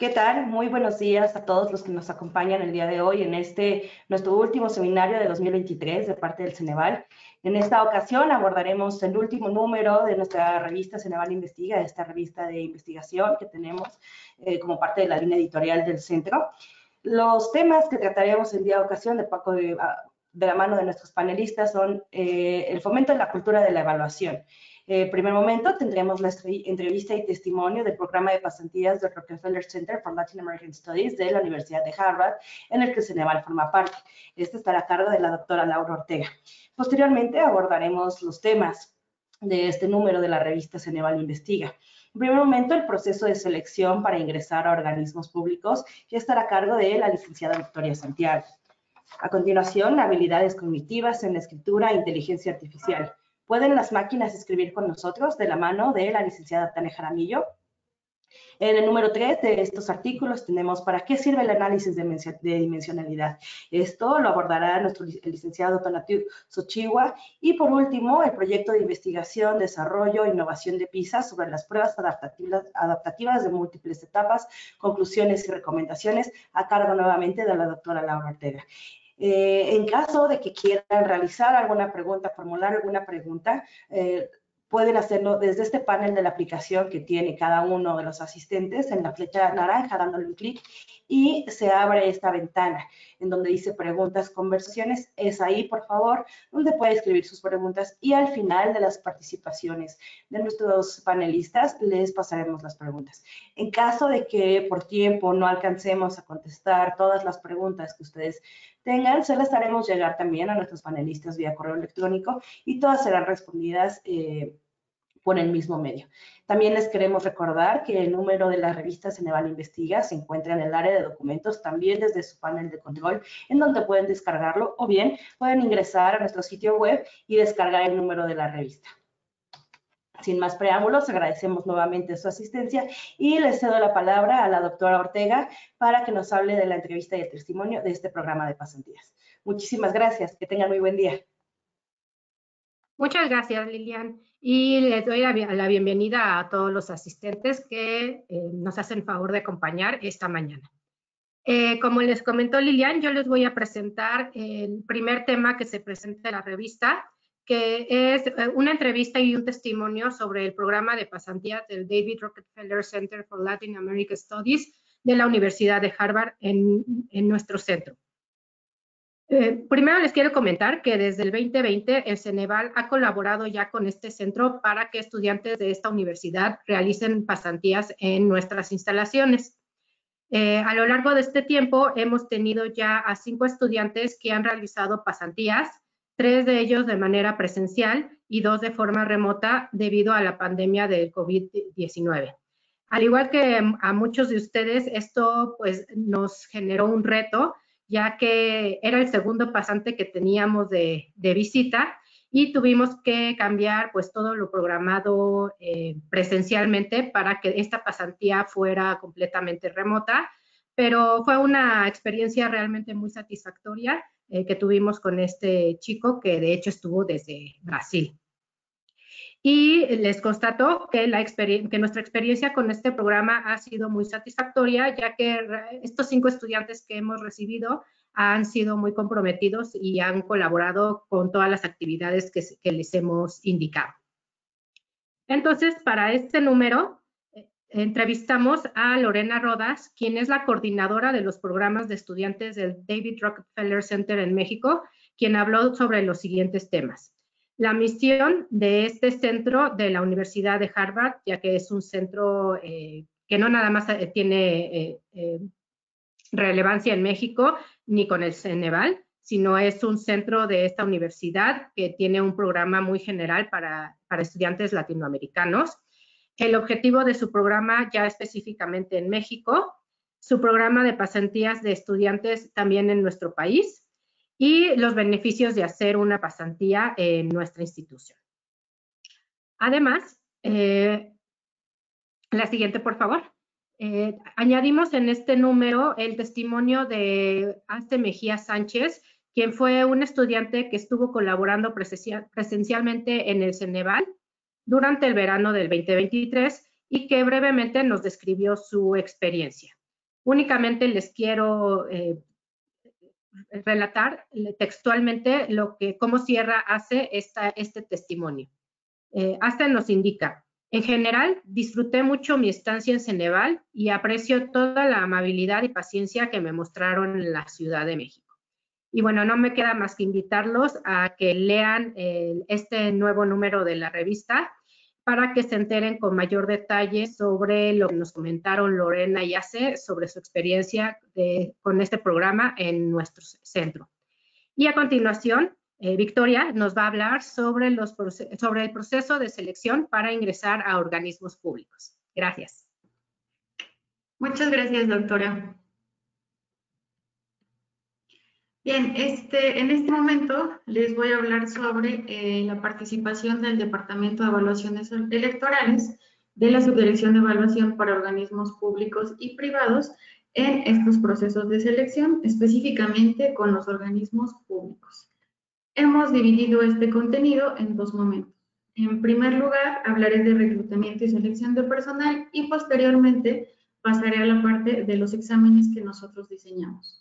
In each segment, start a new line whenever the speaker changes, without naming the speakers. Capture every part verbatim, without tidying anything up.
¿Qué tal? Muy buenos días a todos los que nos acompañan el día de hoy en este, nuestro último seminario de dos mil veintitrés de parte del Ceneval. En esta ocasión abordaremos el último número de nuestra revista Ceneval Investiga, esta revista de investigación que tenemos eh, como parte de la línea editorial del centro. Los temas que trataremos el día de ocasión de, Paco de, de la mano de nuestros panelistas son eh, el fomento de la cultura de la evaluación. En eh, primer momento tendremos la entrevista y testimonio del programa de pasantías del Rockefeller Center for Latin American Studies de la Universidad de Harvard, en el que Ceneval forma parte. Este estará a cargo de la doctora Laura Ortega. Posteriormente abordaremos los temas de este número de la revista Ceneval Investiga. En primer momento, el proceso de selección para ingresar a organismos públicos, que estará a cargo de la licenciada Victoria Santiago. A continuación, habilidades cognitivas en la escritura e inteligencia artificial. ¿Pueden las máquinas escribir con nosotros? De la mano de la licenciada Tania Jaramillo. En el número tres de estos artículos tenemos ¿para qué sirve el análisis de, de dimensionalidad? Esto lo abordará nuestro licenciado Tonatiuh Xochihua. Y por último, el proyecto de investigación, desarrollo e innovación de PISA sobre las pruebas adaptativas, adaptativas de múltiples etapas, conclusiones y recomendaciones, a cargo nuevamente de la doctora Laura Ortega. Eh, en caso de que quieran realizar alguna pregunta, formular alguna pregunta, eh, pueden hacerlo desde este panel de la aplicación que tiene cada uno de los asistentes en la flecha naranja, dándole un clic y se abre esta ventana en donde dice preguntas, conversaciones. Es ahí, por favor, donde puede escribir sus preguntas y al final de las participaciones de nuestros panelistas les pasaremos las preguntas. En caso de que por tiempo no alcancemos a contestar todas las preguntas que ustedes tengan, se las haremos llegar también a nuestros panelistas vía correo electrónico y todas serán respondidas eh, por el mismo medio. También les queremos recordar que el número de la revista Ceneval Investiga se encuentra en el área de documentos, también desde su panel de control, en donde pueden descargarlo o bien pueden ingresar a nuestro sitio web y descargar el número de la revista. Sin más preámbulos, agradecemos nuevamente su asistencia y les cedo la palabra a la doctora Ortega para que nos hable de la entrevista y el testimonio de este programa de pasantías. Muchísimas gracias, que tengan muy buen día.
Muchas gracias, Lilian, y les doy la, la bienvenida a todos los asistentes que eh, nos hacen favor de acompañar esta mañana. Eh, como les comentó Lilian, yo les voy a presentar el primer tema que se presenta en la revista, que es una entrevista y un testimonio sobre el programa de pasantías del David Rockefeller Center for Latin American Studies de la Universidad de Harvard en, en nuestro centro. Eh, primero les quiero comentar que desde el veinte veinte el Ceneval ha colaborado ya con este centro para que estudiantes de esta universidad realicen pasantías en nuestras instalaciones. Eh, a lo largo de este tiempo hemos tenido ya a cinco estudiantes que han realizado pasantías, tres de ellos de manera presencial y dos de forma remota debido a la pandemia del COVID diecinueve. Al igual que a muchos de ustedes, esto pues nos generó un reto, ya que era el segundo pasante que teníamos de, de visita y tuvimos que cambiar pues todo lo programado eh, presencialmente para que esta pasantía fuera completamente remota, pero fue una experiencia realmente muy satisfactoria eh, que tuvimos con este chico que de hecho estuvo desde Brasil. Y les constato que, la que nuestra experiencia con este programa ha sido muy satisfactoria, ya que estos cinco estudiantes que hemos recibido han sido muy comprometidos y han colaborado con todas las actividades que, que les hemos indicado. Entonces, para este número, eh, entrevistamos a Lorena Rodas, quien es la coordinadora de los programas de estudiantes del David Rockefeller Center en México, quien habló sobre los siguientes temas. La misión de este centro de la Universidad de Harvard, ya que es un centro eh, que no nada más eh, tiene eh, eh, relevancia en México ni con el Ceneval, sino es un centro de esta universidad que tiene un programa muy general para, para estudiantes latinoamericanos. El objetivo de su programa ya específicamente en México, su programa de pasantías de estudiantes también en nuestro país, y los beneficios de hacer una pasantía en nuestra institución. Además, eh, la siguiente, por favor. Eh, añadimos en este número el testimonio de Aste Mejía Sánchez, quien fue un estudiante que estuvo colaborando presencial, presencialmente en el Ceneval durante el verano del veinte veintitrés y que brevemente nos describió su experiencia. Únicamente les quiero eh, relatar textualmente lo que, cómo Sierra hace esta, este testimonio. Eh, hasta nos indica: en general, disfruté mucho mi estancia en Ceneval y aprecio toda la amabilidad y paciencia que me mostraron en la Ciudad de México. Y bueno, no me queda más que invitarlos a que lean eh, este nuevo número de la revista para que se enteren con mayor detalle sobre lo que nos comentaron Lorena y Ace sobre su experiencia de, con este programa en nuestro centro. Y a continuación, eh, Victoria nos va a hablar sobre, los, sobre el proceso de selección para ingresar a organismos públicos. Gracias.
Muchas gracias, doctora. Bien, este, en este momento les voy a hablar sobre eh, la participación del Departamento de Evaluaciones Electorales de la Subdirección de Evaluación para Organismos Públicos y Privados en estos procesos de selección, específicamente con los organismos públicos. Hemos dividido este contenido en dos momentos. En primer lugar, hablaré de reclutamiento y selección de personal y posteriormente pasaré a la parte de los exámenes que nosotros diseñamos.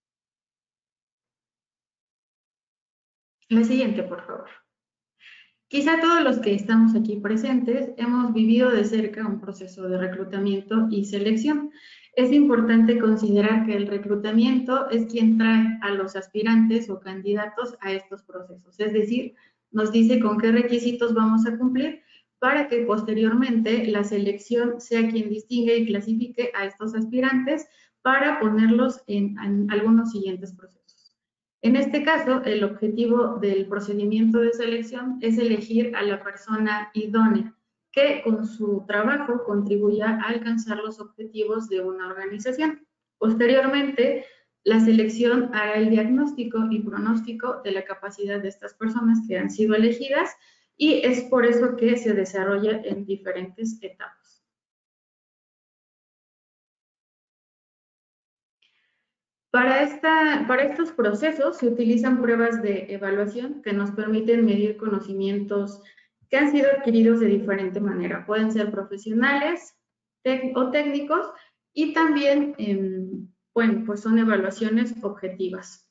La siguiente, por favor. Quizá todos los que estamos aquí presentes hemos vivido de cerca un proceso de reclutamiento y selección. Es importante considerar que el reclutamiento es quien trae a los aspirantes o candidatos a estos procesos, es decir, nos dice con qué requisitos vamos a cumplir para que posteriormente la selección sea quien distingue y clasifique a estos aspirantes para ponerlos en, en algunos siguientes procesos. En este caso, el objetivo del procedimiento de selección es elegir a la persona idónea que con su trabajo contribuya a alcanzar los objetivos de una organización. Posteriormente, la selección hará el diagnóstico y pronóstico de la capacidad de estas personas que han sido elegidas y es por eso que se desarrolla en diferentes etapas. Para, esta, para estos procesos se utilizan pruebas de evaluación que nos permiten medir conocimientos que han sido adquiridos de diferente manera. Pueden ser profesionales o técnicos y también, eh, bueno, pues son evaluaciones objetivas.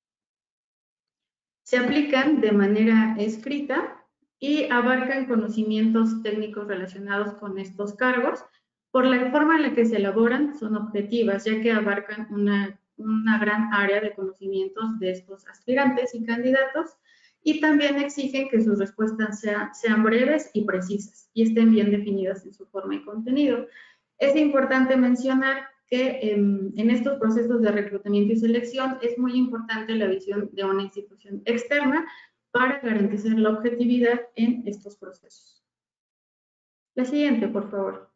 Se aplican de manera escrita y abarcan conocimientos técnicos relacionados con estos cargos. Por la forma en la que se elaboran, son objetivas, ya que abarcan una una gran área de conocimientos de estos aspirantes y candidatos y también exigen que sus respuestas sea, sean breves y precisas y estén bien definidas en su forma y contenido. Es importante mencionar que en, en estos procesos de reclutamiento y selección es muy importante la visión de una institución externa para garantizar la objetividad en estos procesos. La siguiente, por favor.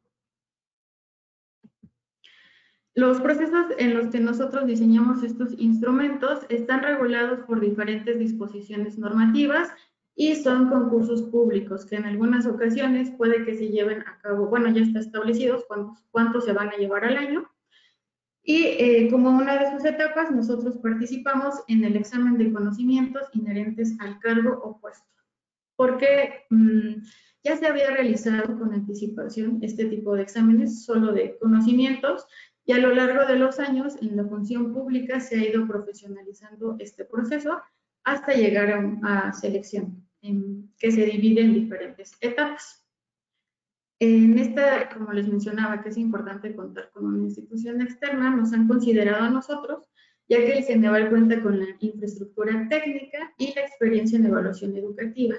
Los procesos en los que nosotros diseñamos estos instrumentos están regulados por diferentes disposiciones normativas y son concursos públicos que en algunas ocasiones puede que se lleven a cabo, bueno, ya está establecidos cuántos, cuántos se van a llevar al año. Y eh, como una de sus etapas, nosotros participamos en el examen de conocimientos inherentes al cargo o puesto, porque mmm, ya se había realizado con anticipación este tipo de exámenes solo de conocimientos, y a lo largo de los años en la función pública se ha ido profesionalizando este proceso hasta llegar a, a selección, en, que se divide en diferentes etapas. En esta, como les mencionaba, que es importante contar con una institución externa, nos han considerado a nosotros, ya que el Ceneval cuenta con la infraestructura técnica y la experiencia en evaluación educativa.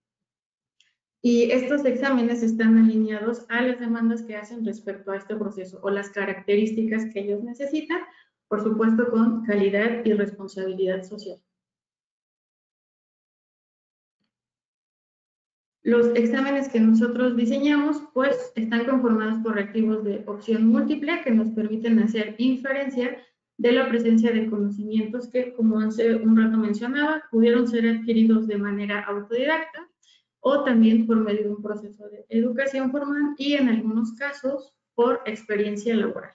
Y estos exámenes están alineados a las demandas que hacen respecto a este proceso o las características que ellos necesitan, por supuesto con calidad y responsabilidad social. Los exámenes que nosotros diseñamos pues están conformados por reactivos de opción múltiple que nos permiten hacer inferencia de la presencia de conocimientos que, como hace un rato mencionaba, pudieron ser adquiridos de manera autodidacta o también por medio de un proceso de educación formal y en algunos casos por experiencia laboral.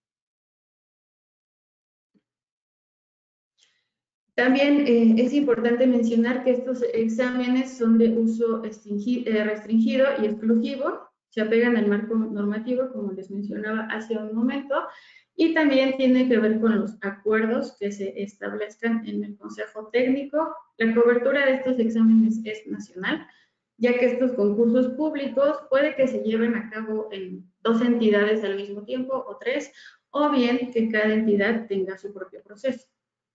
También eh, es importante mencionar que estos exámenes son de uso restringido y exclusivo, se apegan al marco normativo, como les mencionaba hace un momento, y también tiene que ver con los acuerdos que se establezcan en el Consejo Técnico. La cobertura de estos exámenes es nacional, ya que estos concursos públicos puede que se lleven a cabo en dos entidades al mismo tiempo o tres, o bien que cada entidad tenga su propio proceso.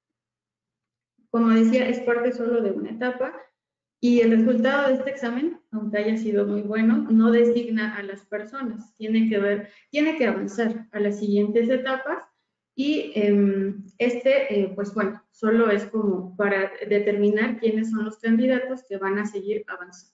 Como decía, es parte solo de una etapa y el resultado de este examen, aunque haya sido muy bueno, no designa a las personas. Tiene que ver, tiene que avanzar a las siguientes etapas y eh, este, eh, pues bueno, solo es como para determinar quiénes son los candidatos que van a seguir avanzando.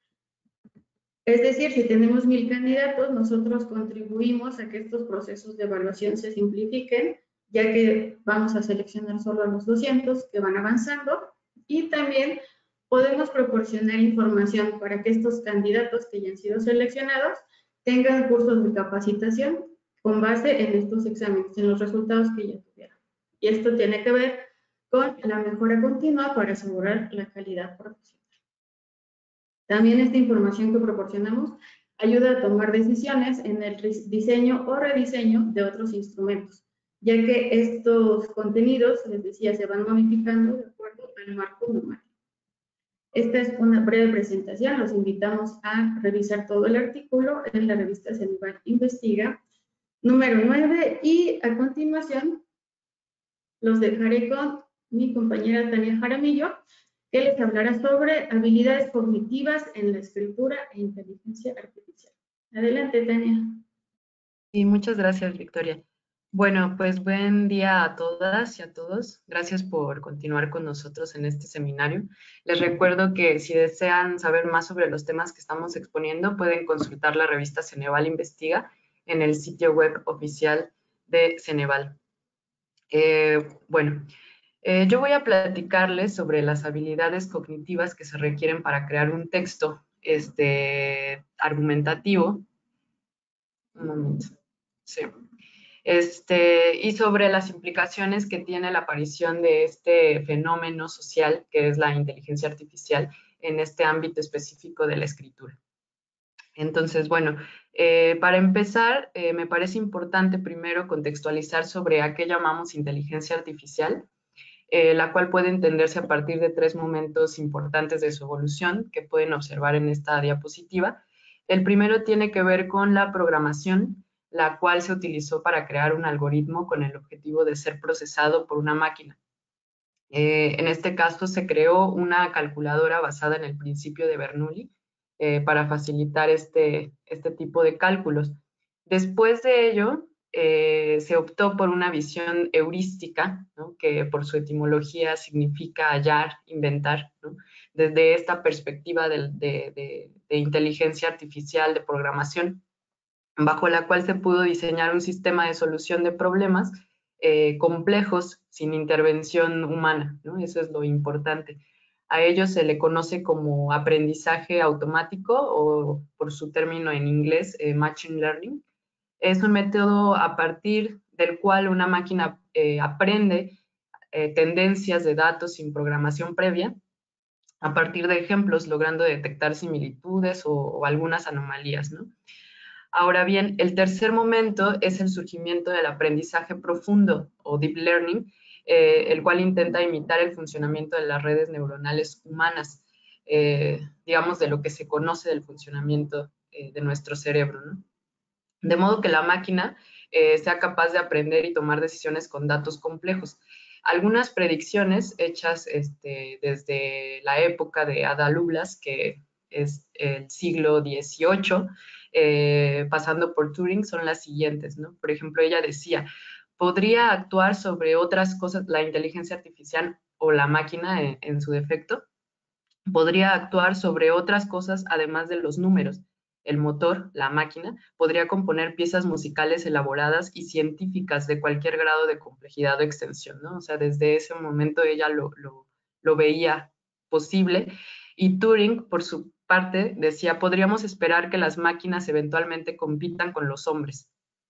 Es decir, si tenemos mil candidatos, nosotros contribuimos a que estos procesos de evaluación se simplifiquen, ya que vamos a seleccionar solo a los doscientos que van avanzando, y también podemos proporcionar información para que estos candidatos que ya han sido seleccionados tengan cursos de capacitación con base en estos exámenes, en los resultados que ya tuvieron. Y esto tiene que ver con la mejora continua para asegurar la calidad profesional. También esta información que proporcionamos ayuda a tomar decisiones en el diseño o rediseño de otros instrumentos, ya que estos contenidos, les decía, se van modificando de acuerdo al marco normal. Esta es una breve presentación, los invitamos a revisar todo el artículo en la revista Ceneval Investiga, número nueve, y a continuación los dejaré con mi compañera Tania Jaramillo, que les hablará sobre habilidades cognitivas en la escritura e inteligencia artificial. Adelante, Tania.
Y muchas gracias, Victoria. Bueno, pues buen día a todas y a todos. Gracias por continuar con nosotros en este seminario. Les recuerdo que si desean saber más sobre los temas que estamos exponiendo, pueden consultar la revista Ceneval Investiga en el sitio web oficial de Ceneval. Eh, bueno, eh, yo voy a platicarles sobre las habilidades cognitivas que se requieren para crear un texto este, argumentativo. Un momento. Sí. Este, y sobre las implicaciones que tiene la aparición de este fenómeno social, que es la inteligencia artificial, en este ámbito específico de la escritura. Entonces, bueno, eh, para empezar, eh, me parece importante primero contextualizar sobre a qué llamamos inteligencia artificial, eh, la cual puede entenderse a partir de tres momentos importantes de su evolución que pueden observar en esta diapositiva. El primero tiene que ver con la programación, la cual se utilizó para crear un algoritmo con el objetivo de ser procesado por una máquina. Eh, en este caso se creó una calculadora basada en el principio de Bernoulli eh, para facilitar este, este tipo de cálculos. Después de ello, eh, se optó por una visión heurística, ¿no?, que por su etimología significa hallar, inventar, ¿no?, desde esta perspectiva de, de, de, de inteligencia artificial, de programación, bajo la cual se pudo diseñar un sistema de solución de problemas eh, complejos sin intervención humana, ¿no? Eso es lo importante. A ello se le conoce como aprendizaje automático o por su término en inglés, eh, Machine Learning. Es un método a partir del cual una máquina eh, aprende eh, tendencias de datos sin programación previa a partir de ejemplos, logrando detectar similitudes o, o algunas anomalías, ¿no? Ahora bien, el tercer momento es el surgimiento del aprendizaje profundo o deep learning, eh, el cual intenta imitar el funcionamiento de las redes neuronales humanas, eh, digamos, de lo que se conoce del funcionamiento eh, de nuestro cerebro, ¿no? De modo que la máquina eh, sea capaz de aprender y tomar decisiones con datos complejos. Algunas predicciones hechas este, desde la época de Ada Lovelace, que es el siglo dieciocho, eh, pasando por Turing, son las siguientes, ¿no? Por ejemplo, ella decía, podría actuar sobre otras cosas, la inteligencia artificial o la máquina en, en su defecto, podría actuar sobre otras cosas además de los números. El motor, la máquina, podría componer piezas musicales elaboradas y científicas de cualquier grado de complejidad o extensión, ¿no? O sea, desde ese momento ella lo, lo, lo veía posible. Y Turing, por su parte, decía, podríamos esperar que las máquinas eventualmente compitan con los hombres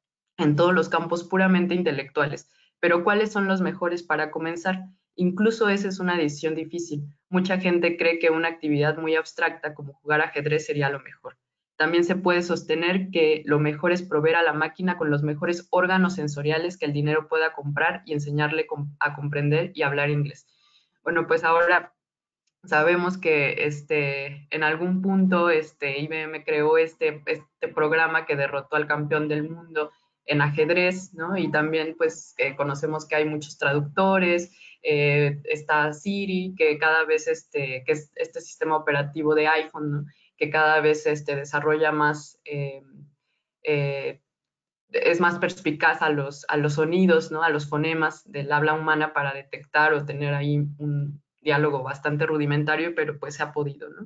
en todos los campos puramente intelectuales. Pero ¿cuáles son los mejores para comenzar? Incluso esa es una decisión difícil. Mucha gente cree que una actividad muy abstracta como jugar ajedrez sería lo mejor. También se puede sostener que lo mejor es proveer a la máquina con los mejores órganos sensoriales que el dinero pueda comprar y enseñarle a comprender y hablar inglés. Bueno, pues ahora sabemos que este, en algún punto este, I B M creó este, este programa que derrotó al campeón del mundo en ajedrez, ¿no? Y también pues eh, conocemos que hay muchos traductores, eh, está Siri, que cada vez este, que es este sistema operativo de iPhone, ¿no? Que cada vez este, desarrolla más, eh, eh, es más perspicaz a los, a los sonidos, ¿no? A los fonemas del habla humana para detectar o tener ahí un diálogo bastante rudimentario, pero pues se ha podido, ¿no?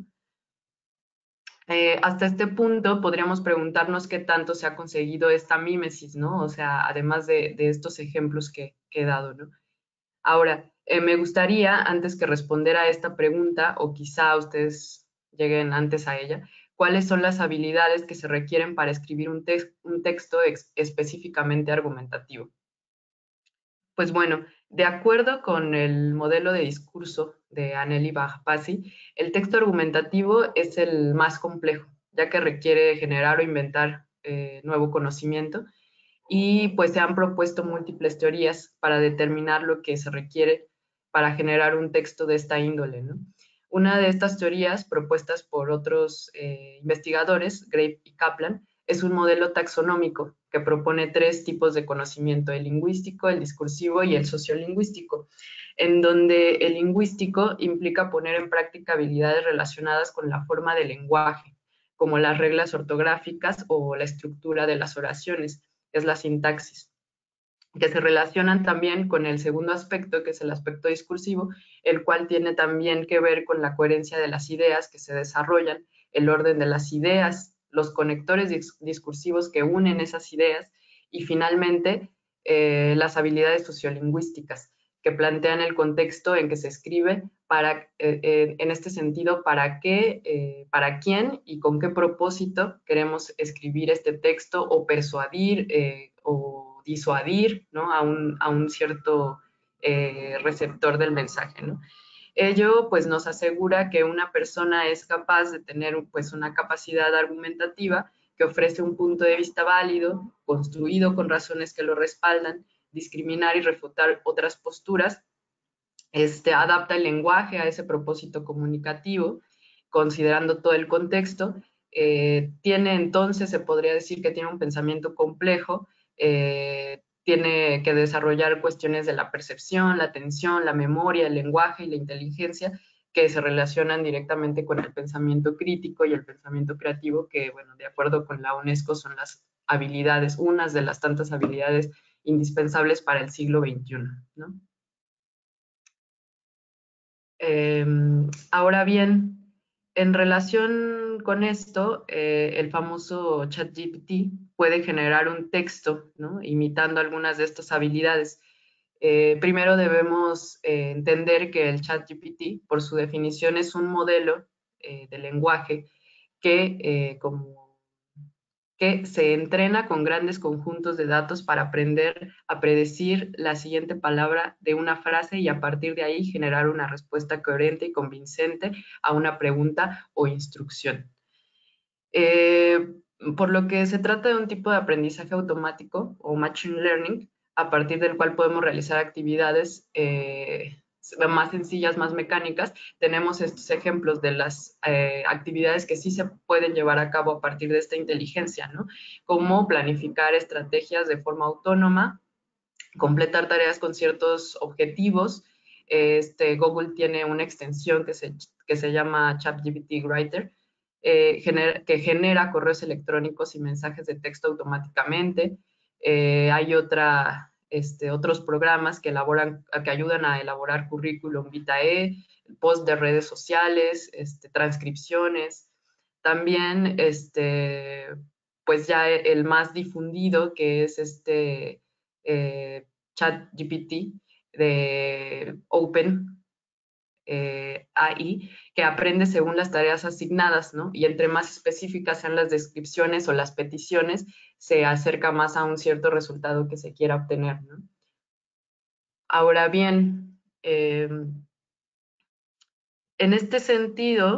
Eh, hasta este punto podríamos preguntarnos qué tanto se ha conseguido esta mímesis, ¿no? O sea, además de, de estos ejemplos que, que he dado, ¿no? Ahora, eh, me gustaría, antes que responder a esta pregunta, o quizá ustedes lleguen antes a ella, ¿cuáles son las habilidades que se requieren para escribir un, tex un texto específicamente argumentativo? Pues bueno, de acuerdo con el modelo de discurso de Anneli Bajpassi, el texto argumentativo es el más complejo, ya que requiere generar o inventar eh, nuevo conocimiento, y pues se han propuesto múltiples teorías para determinar lo que se requiere para generar un texto de esta índole, ¿no? Una de estas teorías, propuestas por otros eh, investigadores, Grape y Kaplan, es un modelo taxonómico que propone tres tipos de conocimiento: el lingüístico, el discursivo y el sociolingüístico, en donde el lingüístico implica poner en práctica habilidades relacionadas con la forma del lenguaje, como las reglas ortográficas o la estructura de las oraciones, que es la sintaxis, que se relacionan también con el segundo aspecto, que es el aspecto discursivo, el cual tiene también que ver con la coherencia de las ideas que se desarrollan, el orden de las ideas, los conectores discursivos que unen esas ideas, y finalmente eh, las habilidades sociolingüísticas, que plantean el contexto en que se escribe, para, eh, en este sentido, para qué, eh, para quién y con qué propósito queremos escribir este texto, o persuadir eh, o disuadir, ¿no? a, un, a un cierto eh, receptor del mensaje, ¿no? Ello pues nos asegura que una persona es capaz de tener pues una capacidad argumentativa que ofrece un punto de vista válido, construido con razones que lo respaldan, discriminar y refutar otras posturas, este, adapta el lenguaje a ese propósito comunicativo, considerando todo el contexto, eh, tiene entonces, se podría decir que tiene un pensamiento complejo, eh, tiene que desarrollar cuestiones de la percepción, la atención, la memoria, el lenguaje y la inteligencia, que se relacionan directamente con el pensamiento crítico y el pensamiento creativo, que, bueno, de acuerdo con la UNESCO son las habilidades, unas de las tantas habilidades indispensables para el siglo veintiuno, ¿no? Eh, ahora bien, en relación con esto, eh, el famoso ChatGPT puede generar un texto, ¿no? Imitando algunas de estas habilidades. Eh, primero debemos eh, entender que el ChatGPT, por su definición, es un modelo eh, de lenguaje que, eh, como que se entrena con grandes conjuntos de datos para aprender a predecir la siguiente palabra de una frase, y a partir de ahí generar una respuesta coherente y convincente a una pregunta o instrucción. Eh, por lo que se trata de un tipo de aprendizaje automático o machine learning, a partir del cual podemos realizar actividades eh, más sencillas, más mecánicas. Tenemos estos ejemplos de las eh, actividades que sí se pueden llevar a cabo a partir de esta inteligencia, ¿no? Como planificar estrategias de forma autónoma, completar tareas con ciertos objetivos. Este, Google tiene una extensión que se, que se llama ChatGPT Writer, eh, gener, que genera correos electrónicos y mensajes de texto automáticamente. Eh, hay otra, este, otros programas que, elaboran, que ayudan a elaborar currículum vitae, post de redes sociales, este, transcripciones. También, este, pues ya el más difundido, que es este eh, ChatGPT de Open eh, A I, que aprende según las tareas asignadas, ¿no? Y entre más específicas sean las descripciones o las peticiones, se acerca más a un cierto resultado que se quiera obtener, ¿no? Ahora bien, eh, en este sentido,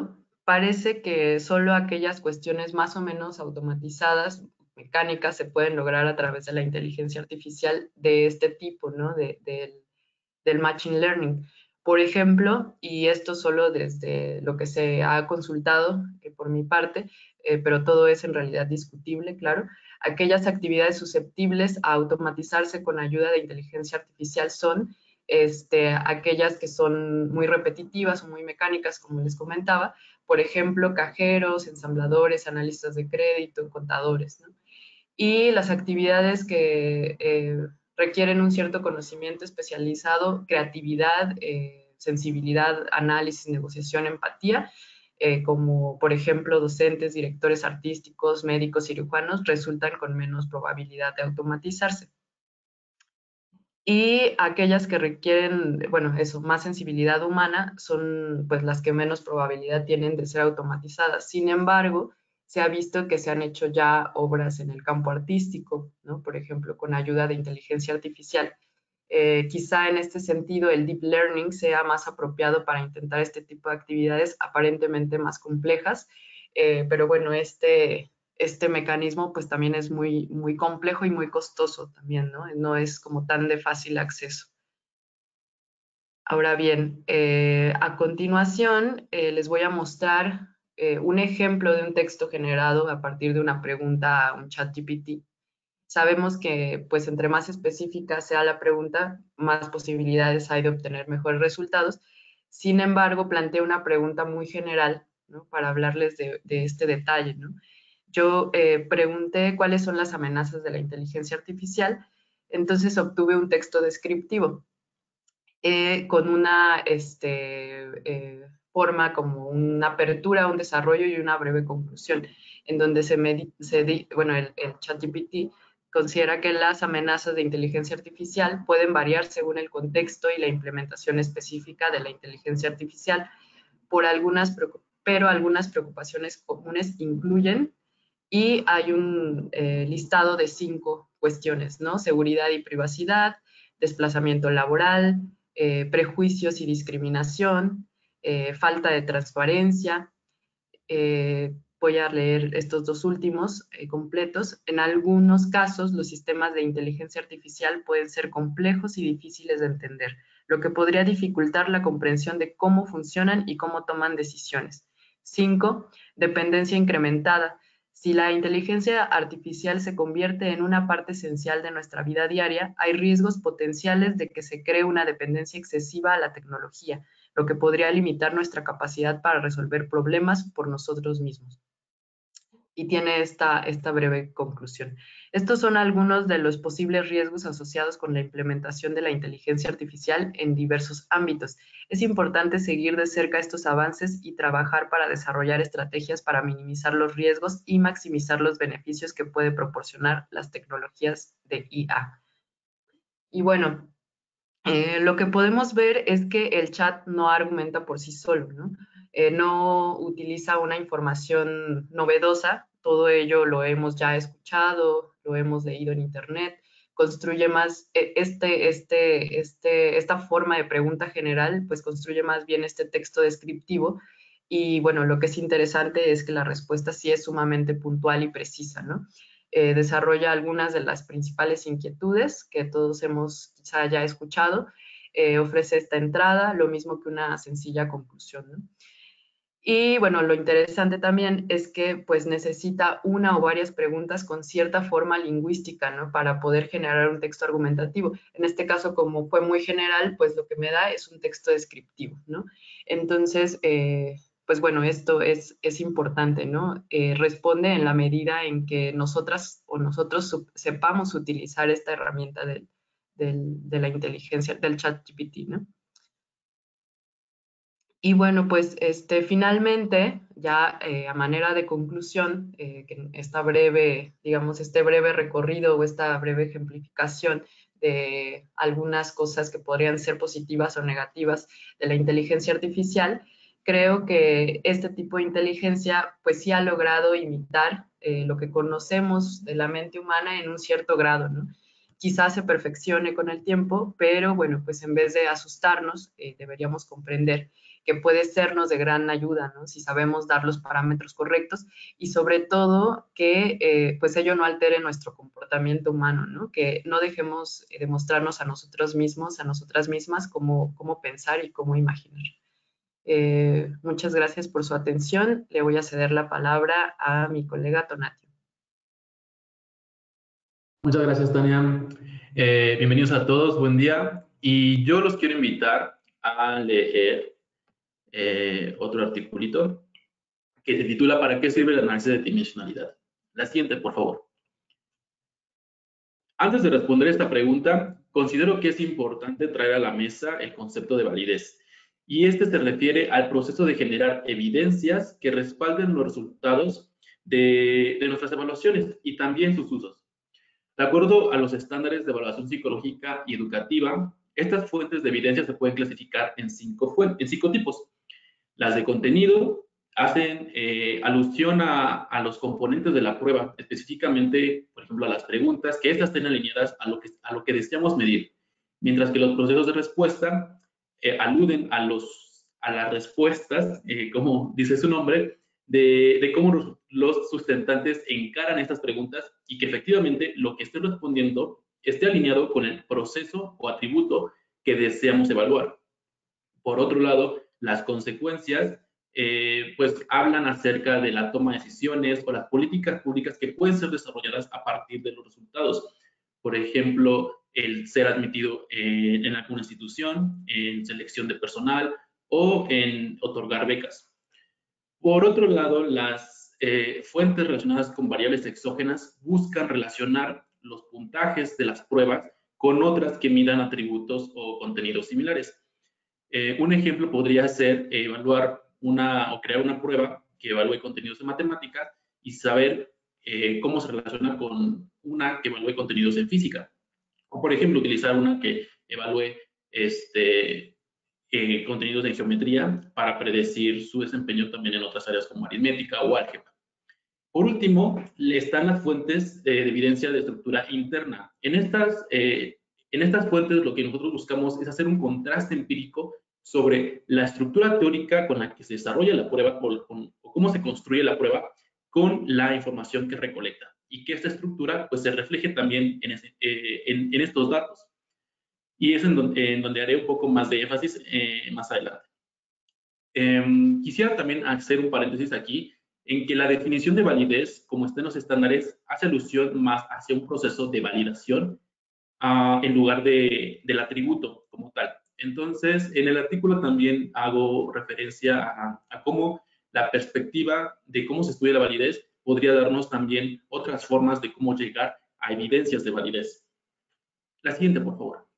parece que solo aquellas cuestiones más o menos automatizadas, mecánicas, se pueden lograr a través de la inteligencia artificial de este tipo, ¿no? De, de, del Machine Learning. Por ejemplo, y esto solo desde lo que se ha consultado eh, por mi parte, eh, pero todo es en realidad discutible, claro, aquellas actividades susceptibles a automatizarse con ayuda de inteligencia artificial son este, aquellas que son muy repetitivas o muy mecánicas, como les comentaba, por ejemplo, cajeros, ensambladores, analistas de crédito, contadores, ¿no? Y las actividades que eh, requieren un cierto conocimiento especializado, creatividad, eh, sensibilidad, análisis, negociación, empatía, eh, como por ejemplo docentes, directores artísticos, médicos, cirujanos, resultan con menos probabilidad de automatizarse. Y aquellas que requieren, bueno, eso, más sensibilidad humana, son pues las que menos probabilidad tienen de ser automatizadas. Sin embargo, se ha visto que se han hecho ya obras en el campo artístico, ¿no? Por ejemplo, con ayuda de inteligencia artificial. Eh, quizá en este sentido el deep learning sea más apropiado para intentar este tipo de actividades aparentemente más complejas, eh, pero bueno, este, este mecanismo pues también es muy, muy complejo y muy costoso también, ¿no? No es como tan de fácil acceso. Ahora bien, eh, a continuación eh, les voy a mostrar eh, un ejemplo de un texto generado a partir de una pregunta a un ChatGPT. Sabemos que, pues, entre más específica sea la pregunta, más posibilidades hay de obtener mejores resultados. Sin embargo, planteé una pregunta muy general, ¿no? Para hablarles de, de este detalle, ¿no? Yo eh, pregunté cuáles son las amenazas de la inteligencia artificial, entonces obtuve un texto descriptivo eh, con una este, eh, forma como una apertura, un desarrollo y una breve conclusión, en donde se, me, se di, bueno, el, el ChatGPT considera que las amenazas de inteligencia artificial pueden variar según el contexto y la implementación específica de la inteligencia artificial, por algunas, pero algunas preocupaciones comunes incluyen, y hay un eh, listado de cinco cuestiones, ¿no? Seguridad y privacidad, desplazamiento laboral, eh, prejuicios y discriminación, eh, falta de transparencia. Eh, voy a leer estos dos últimos eh, completos. En algunos casos, los sistemas de inteligencia artificial pueden ser complejos y difíciles de entender, lo que podría dificultar la comprensión de cómo funcionan y cómo toman decisiones. Cinco, dependencia incrementada. Si la inteligencia artificial se convierte en una parte esencial de nuestra vida diaria, hay riesgos potenciales de que se cree una dependencia excesiva a la tecnología, lo que podría limitar nuestra capacidad para resolver problemas por nosotros mismos. Y tiene esta, esta breve conclusión. Estos son algunos de los posibles riesgos asociados con la implementación de la inteligencia artificial en diversos ámbitos. Es importante seguir de cerca estos avances y trabajar para desarrollar estrategias para minimizar los riesgos y maximizar los beneficios que puede proporcionar las tecnologías de I A. Y bueno, Eh, lo que podemos ver es que el chat no argumenta por sí solo, ¿no? Eh, no utiliza una información novedosa, todo ello lo hemos ya escuchado, lo hemos leído en internet, construye más, este, este, este, esta forma de pregunta general, pues construye más bien este texto descriptivo, y bueno, lo que es interesante es que la respuesta sí es sumamente puntual y precisa, ¿no? Eh, desarrolla algunas de las principales inquietudes que todos hemos quizá ya escuchado, eh, ofrece esta entrada, lo mismo que una sencilla conclusión, ¿no? Y bueno, lo interesante también es que pues necesita una o varias preguntas con cierta forma lingüística, ¿no? Para poder generar un texto argumentativo. En este caso, como fue muy general, pues lo que me da es un texto descriptivo, ¿no? Entonces, eh, pues bueno, esto es, es importante, ¿no? Eh, responde en la medida en que nosotras o nosotros sepamos utilizar esta herramienta del, del, de la inteligencia, del ChatGPT, ¿no? Y bueno, pues este, finalmente, ya eh, a manera de conclusión, eh, que esta breve, digamos, este breve recorrido o esta breve ejemplificación de algunas cosas que podrían ser positivas o negativas de la inteligencia artificial, creo que este tipo de inteligencia pues sí ha logrado imitar eh, lo que conocemos de la mente humana en un cierto grado, ¿no? Quizás se perfeccione con el tiempo, pero bueno, pues en vez de asustarnos, eh, deberíamos comprender que puede sernos de gran ayuda, ¿no? Si sabemos dar los parámetros correctos y sobre todo que eh, pues ello no altere nuestro comportamiento humano, ¿no? Que no dejemos de mostrarnos a nosotros mismos, a nosotras mismas, cómo, cómo pensar y cómo imaginar. Eh, muchas gracias por su atención. Le voy a ceder la palabra a mi colega Tonatio.
Muchas gracias, Tania. Eh, bienvenidos a todos, buen día. Y yo los quiero invitar a leer eh, otro articulito que se titula ¿Para qué sirve el análisis de dimensionalidad? La siguiente, por favor. Antes de responder esta pregunta, considero que es importante traer a la mesa el concepto de validez. Y este se refiere al proceso de generar evidencias que respalden los resultados de, de nuestras evaluaciones y también sus usos. De acuerdo a los estándares de evaluación psicológica y educativa, estas fuentes de evidencia se pueden clasificar en cinco, en cinco tipos. Las de contenido hacen eh, alusión a, a los componentes de la prueba, específicamente, por ejemplo, a las preguntas, que estas estén alineadas a lo que, a lo que deseamos medir, mientras que los procesos de respuesta eh, aluden a, los, a las respuestas, eh, como dice su nombre, de, de cómo los, los sustentantes encaran estas preguntas y que efectivamente lo que esté respondiendo esté alineado con el proceso o atributo que deseamos evaluar. Por otro lado, las consecuencias eh, pues hablan acerca de la toma de decisiones o las políticas públicas que pueden ser desarrolladas a partir de los resultados. Por ejemplo, el ser admitido eh, en alguna institución, en selección de personal o en otorgar becas. Por otro lado, las eh, fuentes relacionadas con variables exógenas buscan relacionar los puntajes de las pruebas con otras que midan atributos o contenidos similares. Eh, un ejemplo podría ser evaluar una o crear una prueba que evalúe contenidos de matemáticas y saber eh, cómo se relaciona con una que evalúe contenidos en física. O, por ejemplo, utilizar una que evalúe este, eh, contenidos de geometría para predecir su desempeño también en otras áreas como aritmética o álgebra. Por último, están las fuentes de, de evidencia de estructura interna. En estas, eh, en estas fuentes lo que nosotros buscamos es hacer un contraste empírico sobre la estructura teórica con la que se desarrolla la prueba con, con, o cómo se construye la prueba con la información que recolecta y que esta estructura pues, se refleje también en, ese, eh, en, en estos datos. Y es en donde, en donde haré un poco más de énfasis eh, más adelante. Eh, quisiera también hacer un paréntesis aquí en que la definición de validez, como está en los estándares, hace alusión más hacia un proceso de validación uh, en lugar de, del atributo como tal. Entonces, en el artículo también hago referencia a, a cómo la perspectiva de cómo se estudia la validez podría darnos también otras formas de cómo llegar a evidencias de validez. La siguiente, por favor.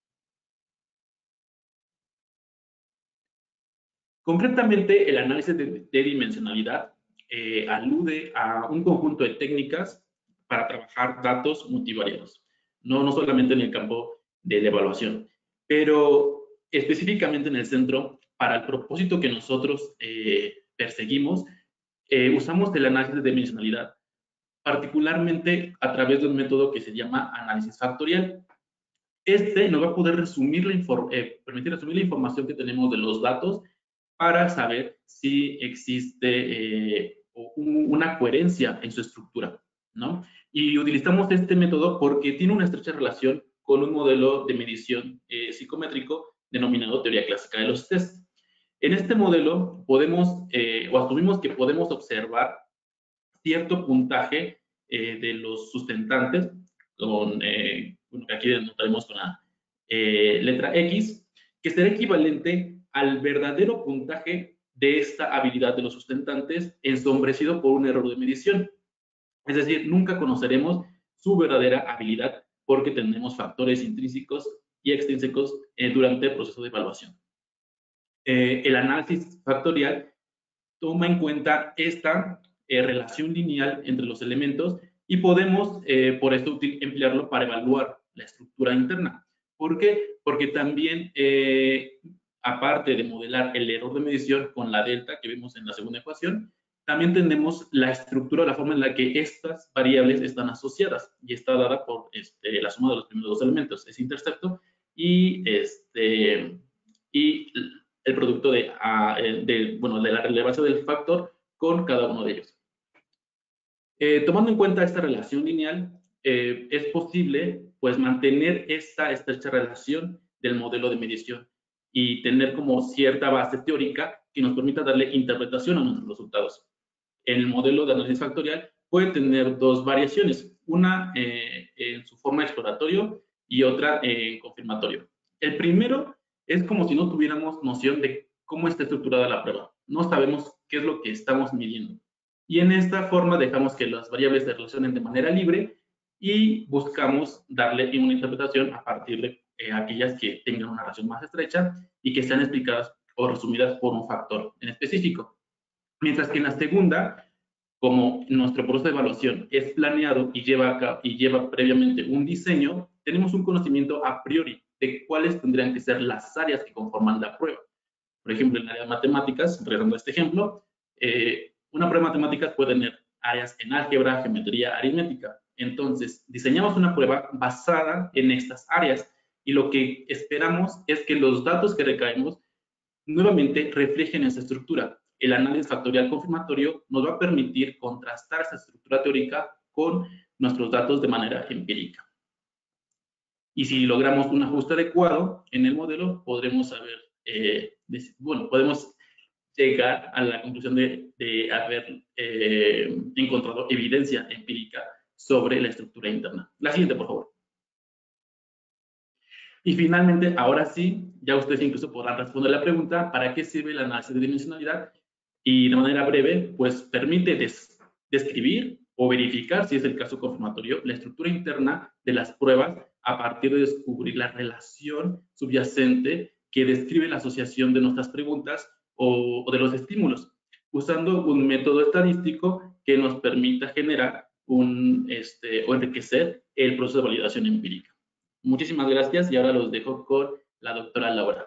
Concretamente, el análisis de, de dimensionalidad eh, alude a un conjunto de técnicas para trabajar datos multivariados, no, no solamente en el campo de la evaluación, pero específicamente en el centro, para el propósito que nosotros eh, perseguimos, eh, usamos el análisis de dimensionalidad, particularmente a través de un método que se llama análisis factorial. Este nos va a poder resumir la eh, permitir resumir la información que tenemos de los datos para saber si existe eh, una coherencia en su estructura, ¿no? Y utilizamos este método porque tiene una estrecha relación con un modelo de medición eh, psicométrico denominado teoría clásica de los test. En este modelo podemos, eh, o asumimos que podemos observar cierto puntaje eh, de los sustentantes, con, eh, aquí denotaremos con la eh, letra X, que será equivalente al verdadero puntaje de esta habilidad de los sustentantes ensombrecido por un error de medición. Es decir, nunca conoceremos su verdadera habilidad porque tenemos factores intrínsecos y extrínsecos eh, durante el proceso de evaluación. Eh, el análisis factorial toma en cuenta esta eh, relación lineal entre los elementos y podemos, eh, por esto, emplearlo para evaluar la estructura interna. ¿Por qué? Porque también eh, aparte de modelar el error de medición con la delta que vemos en la segunda ecuación, también tenemos la estructura, la forma en la que estas variables están asociadas y está dada por este, la suma de los primeros dos elementos, ese intercepto y, este, y el producto de, a, de, bueno, de la relevancia del factor con cada uno de ellos. Eh, tomando en cuenta esta relación lineal, eh, es posible pues, mantener esta estrecha relación del modelo de medición y tener como cierta base teórica que nos permita darle interpretación a nuestros resultados. En el modelo de análisis factorial puede tener dos variaciones, una eh, en su forma exploratorio y otra en eh, confirmatorio. El primero es como si no tuviéramos noción de cómo está estructurada la prueba. No sabemos qué es lo que estamos midiendo. Y en esta forma dejamos que las variables se relacionen de manera libre y buscamos darle una interpretación a partir de eh, aquellas que tengan una relación más estrecha y que sean explicadas o resumidas por un factor en específico. Mientras que en la segunda, como nuestro proceso de evaluación es planeado y lleva, acá, y lleva previamente un diseño, tenemos un conocimiento a priori de cuáles tendrían que ser las áreas que conforman la prueba. Por ejemplo, en el área de matemáticas, regresando a este ejemplo, eh, una prueba de matemáticas puede tener áreas en álgebra, geometría, aritmética. Entonces, diseñamos una prueba basada en estas áreas y lo que esperamos es que los datos que recaemos nuevamente reflejen esa estructura. El análisis factorial confirmatorio nos va a permitir contrastar esa estructura teórica con nuestros datos de manera empírica. Y si logramos un ajuste adecuado en el modelo, podremos saber, eh, bueno, podemos llegar a la conclusión de, de haber eh, encontrado evidencia empírica sobre la estructura interna. La siguiente, por favor. Y finalmente, ahora sí, ya ustedes incluso podrán responder la pregunta, ¿para qué sirve el análisis de dimensionalidad? Y de manera breve, pues permite des describir o verificar, si es el caso confirmatorio, la estructura interna de las pruebas a partir de descubrir la relación subyacente que describe la asociación de nuestras preguntas o, o de los estímulos, usando un método estadístico que nos permita generar un, este, o enriquecer el proceso de validación empírica. Muchísimas gracias y ahora los dejo con la doctora Laura.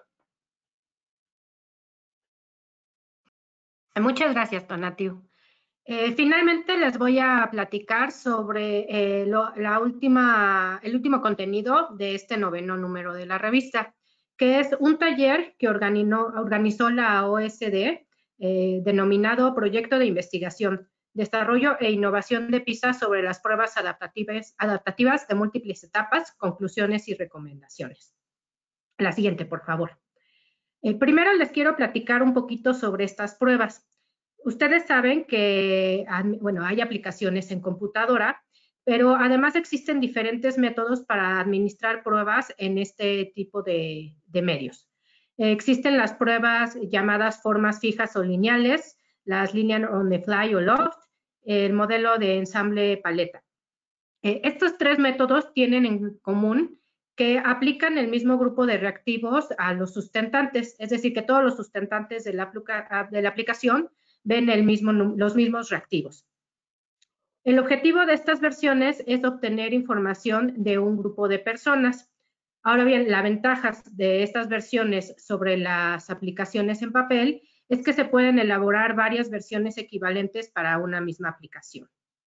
Muchas gracias, Tonatiuh. Eh, finalmente les voy a platicar sobre eh, lo, la última, el último contenido de este noveno número de la revista, que es un taller que organizó, organizó la O S D, eh, denominado Proyecto de Investigación, Desarrollo e Innovación de PISA sobre las pruebas adaptativas, adaptativas de múltiples etapas, conclusiones y recomendaciones. La siguiente, por favor. Eh, primero les quiero platicar un poquito sobre estas pruebas. Ustedes saben que, bueno, hay aplicaciones en computadora, pero además existen diferentes métodos para administrar pruebas en este tipo de, de medios. Eh, existen las pruebas llamadas formas fijas o lineales, las linear on the fly o loft, el modelo de ensamble paleta. Eh, estos tres métodos tienen en común que aplican el mismo grupo de reactivos a los sustentantes, es decir, que todos los sustentantes de la, de la aplicación ven el mismo, los mismos reactivos. El objetivo de estas versiones es obtener información de un grupo de personas. Ahora bien, la ventaja de estas versiones sobre las aplicaciones en papel es que se pueden elaborar varias versiones equivalentes para una misma aplicación.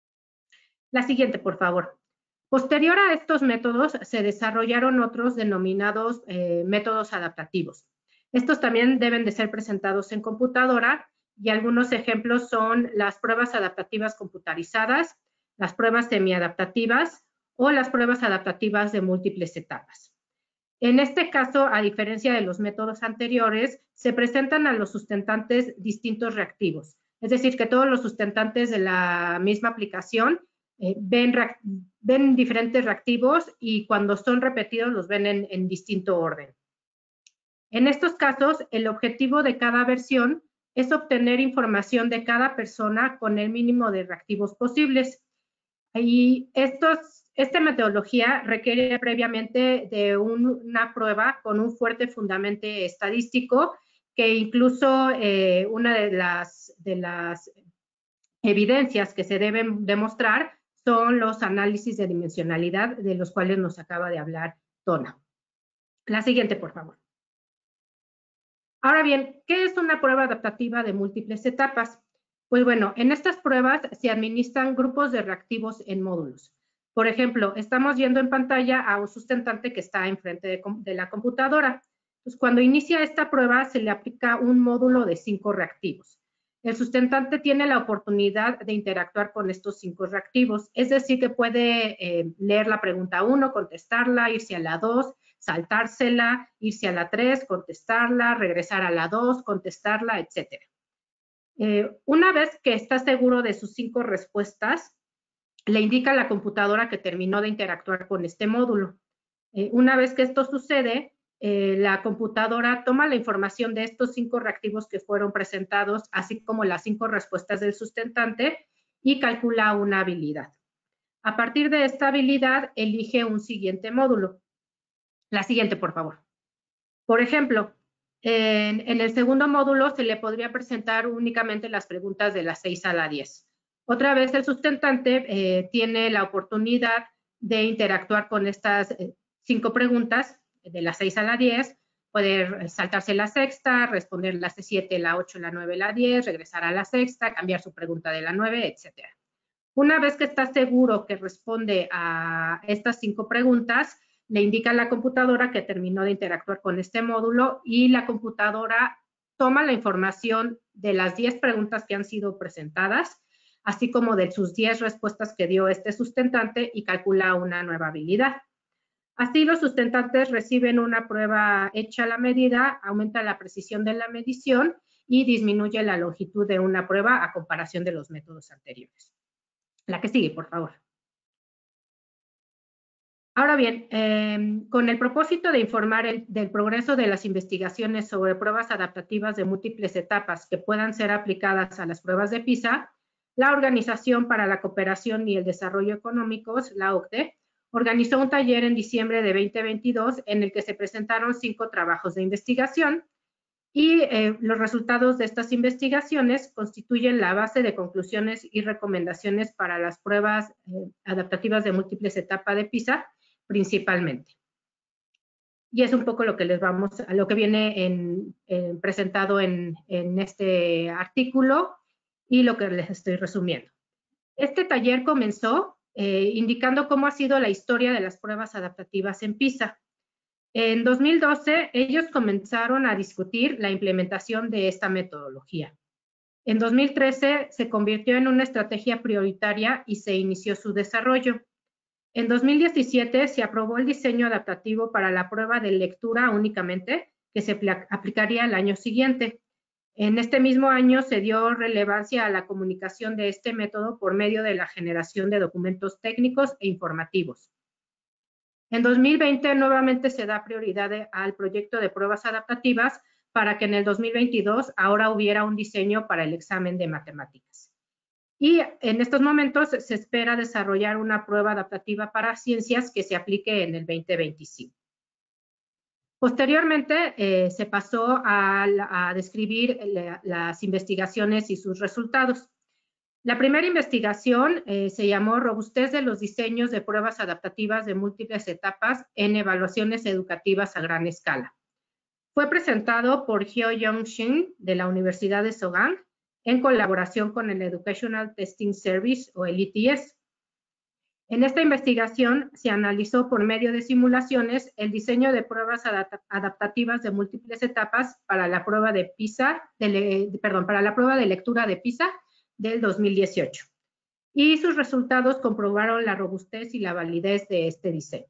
La siguiente, por favor. Posterior a estos métodos, se desarrollaron otros denominados eh, métodos adaptativos. Estos también deben de ser presentados en computadora y algunos ejemplos son las pruebas adaptativas computarizadas, las pruebas semiadaptativas o las pruebas adaptativas de múltiples etapas. En este caso, a diferencia de los métodos anteriores, se presentan a los sustentantes distintos reactivos, es decir, que todos los sustentantes de la misma aplicación Eh, ven, ven diferentes reactivos y cuando son repetidos los ven en, en distinto orden. En estos casos, el objetivo de cada versión es obtener información de cada persona con el mínimo de reactivos posibles. Y estos, esta metodología requiere previamente de un, una prueba con un fuerte fundamento estadístico que incluso eh, una de las, de las evidencias que se deben demostrar son los análisis de dimensionalidad de los cuales nos acaba de hablar Tona. La siguiente, por favor. Ahora bien, ¿qué es una prueba adaptativa de múltiples etapas? Pues bueno, en estas pruebas se administran grupos de reactivos en módulos. Por ejemplo, estamos viendo en pantalla a un sustentante que está enfrente de, de la computadora. Entonces, cuando inicia esta prueba, se le aplica un módulo de cinco reactivos. El sustentante tiene la oportunidad de interactuar con estos cinco reactivos, es decir, que puede eh, leer la pregunta uno, contestarla, irse a la dos, saltársela, irse a la tres, contestarla, regresar a la dos, contestarla, etcétera. Eh, una vez que está seguro de sus cinco respuestas, le indica a la computadora que terminó de interactuar con este módulo. Eh, una vez que esto sucede, eh, la computadora toma la información de estos cinco reactivos que fueron presentados, así como las cinco respuestas del sustentante, y calcula una habilidad. A partir de esta habilidad, elige un siguiente módulo. La siguiente, por favor. Por ejemplo, en, en el segundo módulo se le podría presentar únicamente las preguntas de las seis a la diez. Otra vez el sustentante eh, tiene la oportunidad de interactuar con estas eh, cinco preguntas de las seis a la diez, poder saltarse la sexta, responder las siete, la ocho, la nueve, la diez, regresar a la sexta, cambiar su pregunta de la nueve, etcétera. Una vez que está seguro que responde a estas cinco preguntas, le indica a la computadora que terminó de interactuar con este módulo y la computadora toma la información de las diez preguntas que han sido presentadas, así como de sus diez respuestas que dio este sustentante y calcula una nueva habilidad. Así, los sustentantes reciben una prueba hecha a la medida, aumenta la precisión de la medición y disminuye la longitud de una prueba a comparación de los métodos anteriores. La que sigue, por favor. Ahora bien, eh, con el propósito de informar el, del progreso de las investigaciones sobre pruebas adaptativas de múltiples etapas que puedan ser aplicadas a las pruebas de PISA, la Organización para la Cooperación y el Desarrollo Económicos, la O C D E, organizó un taller en diciembre de veinte veintidós en el que se presentaron cinco trabajos de investigación y eh, los resultados de estas investigaciones constituyen la base de conclusiones y recomendaciones para las pruebas eh, adaptativas de múltiples etapas de PISA, principalmente. Y es un poco lo que les vamos, a lo que viene en, en, presentado en, en este artículo y lo que les estoy resumiendo. Este taller comenzó eh, indicando cómo ha sido la historia de las pruebas adaptativas en PISA. En dos mil doce, ellos comenzaron a discutir la implementación de esta metodología. En dos mil trece, se convirtió en una estrategia prioritaria y se inició su desarrollo. En dos mil diecisiete, se aprobó el diseño adaptativo para la prueba de lectura únicamente, que se aplicaría el año siguiente. En este mismo año se dio relevancia a la comunicación de este método por medio de la generación de documentos técnicos e informativos. En dos mil veinte nuevamente se da prioridad al proyecto de pruebas adaptativas para que en el dos mil veintidós ahora hubiera un diseño para el examen de matemáticas. Y en estos momentos se espera desarrollar una prueba adaptativa para ciencias que se aplique en el veinte veinticinco. Posteriormente eh, se pasó a, a describir la, las investigaciones y sus resultados. La primera investigación eh, se llamó Robustez de los diseños de pruebas adaptativas de múltiples etapas en evaluaciones educativas a gran escala. Fue presentado por Hyo-Young Shin de la Universidad de Sogang en colaboración con el Educational Testing Service o el E T S. En esta investigación se analizó por medio de simulaciones el diseño de pruebas adaptativas de múltiples etapas para la prueba de PISA, de, perdón, para la prueba de lectura de PISA del dos mil dieciocho. Y sus resultados comprobaron la robustez y la validez de este diseño.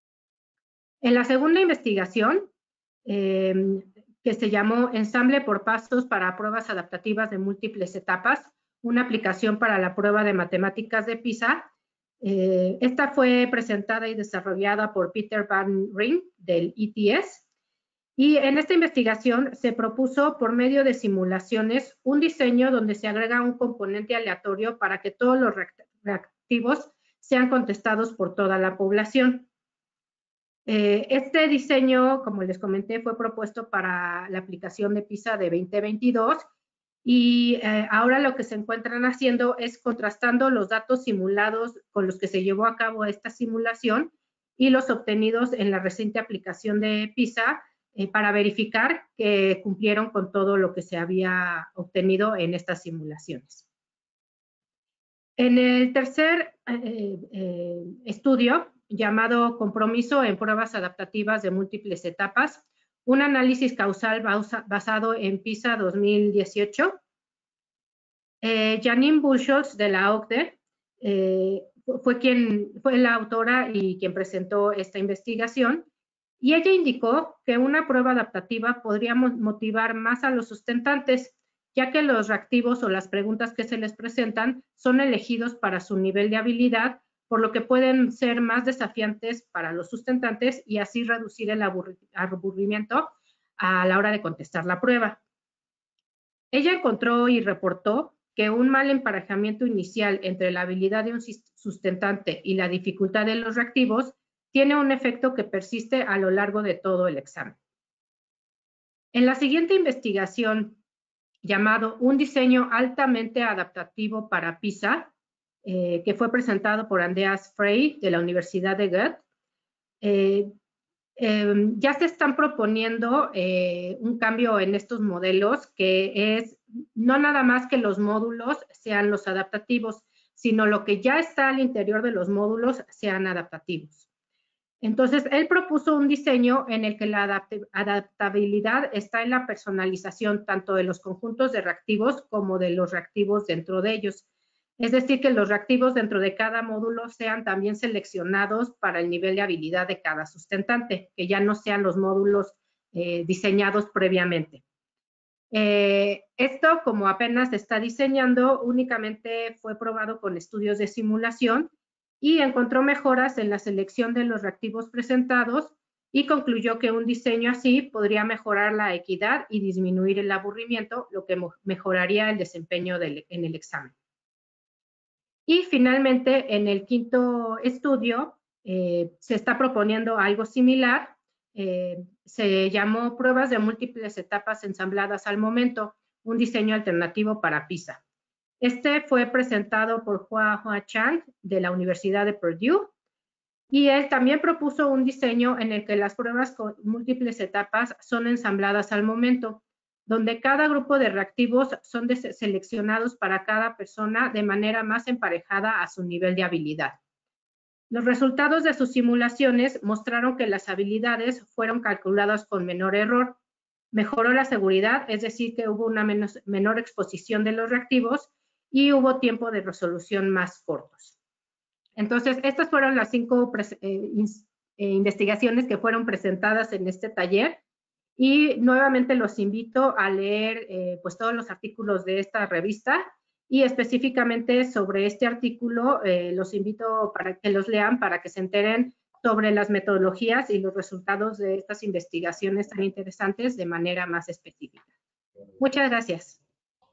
En la segunda investigación, eh, que se llamó Ensamble por Pasos para Pruebas Adaptativas de Múltiples Etapas, una aplicación para la prueba de matemáticas de PISA, Eh, esta fue presentada y desarrollada por Peter Van Rijn del E T S y en esta investigación se propuso por medio de simulaciones un diseño donde se agrega un componente aleatorio para que todos los reactivos sean contestados por toda la población. Eh, este diseño, como les comenté, fue propuesto para la aplicación de PISA de veinte veintidós y eh, ahora lo que se encuentran haciendo es contrastando los datos simulados con los que se llevó a cabo esta simulación y los obtenidos en la reciente aplicación de PISA eh, para verificar que cumplieron con todo lo que se había obtenido en estas simulaciones. En el tercer eh, eh, estudio, llamado Compromiso en Pruebas Adaptativas de Múltiples Etapas, un análisis causal basado en PISA dos mil dieciocho. Eh, Janine Buchholz de la O C D E eh, fue, quien, fue la autora y quien presentó esta investigación, y ella indicó que una prueba adaptativa podría motivar más a los sustentantes, ya que los reactivos o las preguntas que se les presentan son elegidos para su nivel de habilidad, por lo que pueden ser más desafiantes para los sustentantes y así reducir el aburrimiento a la hora de contestar la prueba. Ella encontró y reportó que un mal emparejamiento inicial entre la habilidad de un sustentante y la dificultad de los reactivos tiene un efecto que persiste a lo largo de todo el examen. En la siguiente investigación, llamado Un diseño altamente adaptativo para PISA, eh, que fue presentado por Andreas Frey de la Universidad de Goethe, eh, eh, ya se están proponiendo eh, un cambio en estos modelos, que es no nada más que los módulos sean los adaptativos, sino lo que ya está al interior de los módulos sean adaptativos. Entonces, él propuso un diseño en el que la adaptabilidad está en la personalización tanto de los conjuntos de reactivos como de los reactivos dentro de ellos. Es decir, que los reactivos dentro de cada módulo sean también seleccionados para el nivel de habilidad de cada sustentante, que ya no sean los módulos eh, diseñados previamente. Eh, esto, como apenas se está diseñando, únicamente fue probado con estudios de simulación y encontró mejoras en la selección de los reactivos presentados y concluyó que un diseño así podría mejorar la equidad y disminuir el aburrimiento, lo que mejoraría el desempeño del, en el examen. Y finalmente, en el quinto estudio, eh, se está proponiendo algo similar. Eh, se llamó Pruebas de múltiples etapas ensambladas al momento, un diseño alternativo para PISA. Este fue presentado por Hua Hua Chang de la Universidad de Purdue, y él también propuso un diseño en el que las pruebas con múltiples etapas son ensambladas al momento, donde cada grupo de reactivos son seleccionados para cada persona de manera más emparejada a su nivel de habilidad. Los resultados de sus simulaciones mostraron que las habilidades fueron calculadas con menor error, mejoró la seguridad, es decir, que hubo una menos, menor exposición de los reactivos y hubo tiempo de resolución más cortos. Entonces, estas fueron las cinco eh, eh, investigaciones que fueron presentadas en este taller. Y nuevamente los invito a leer eh, pues todos los artículos de esta revista, y específicamente sobre este artículo eh, los invito para que los lean, para que se enteren sobre las metodologías y los resultados de estas investigaciones tan interesantes de manera más específica. Muchas gracias.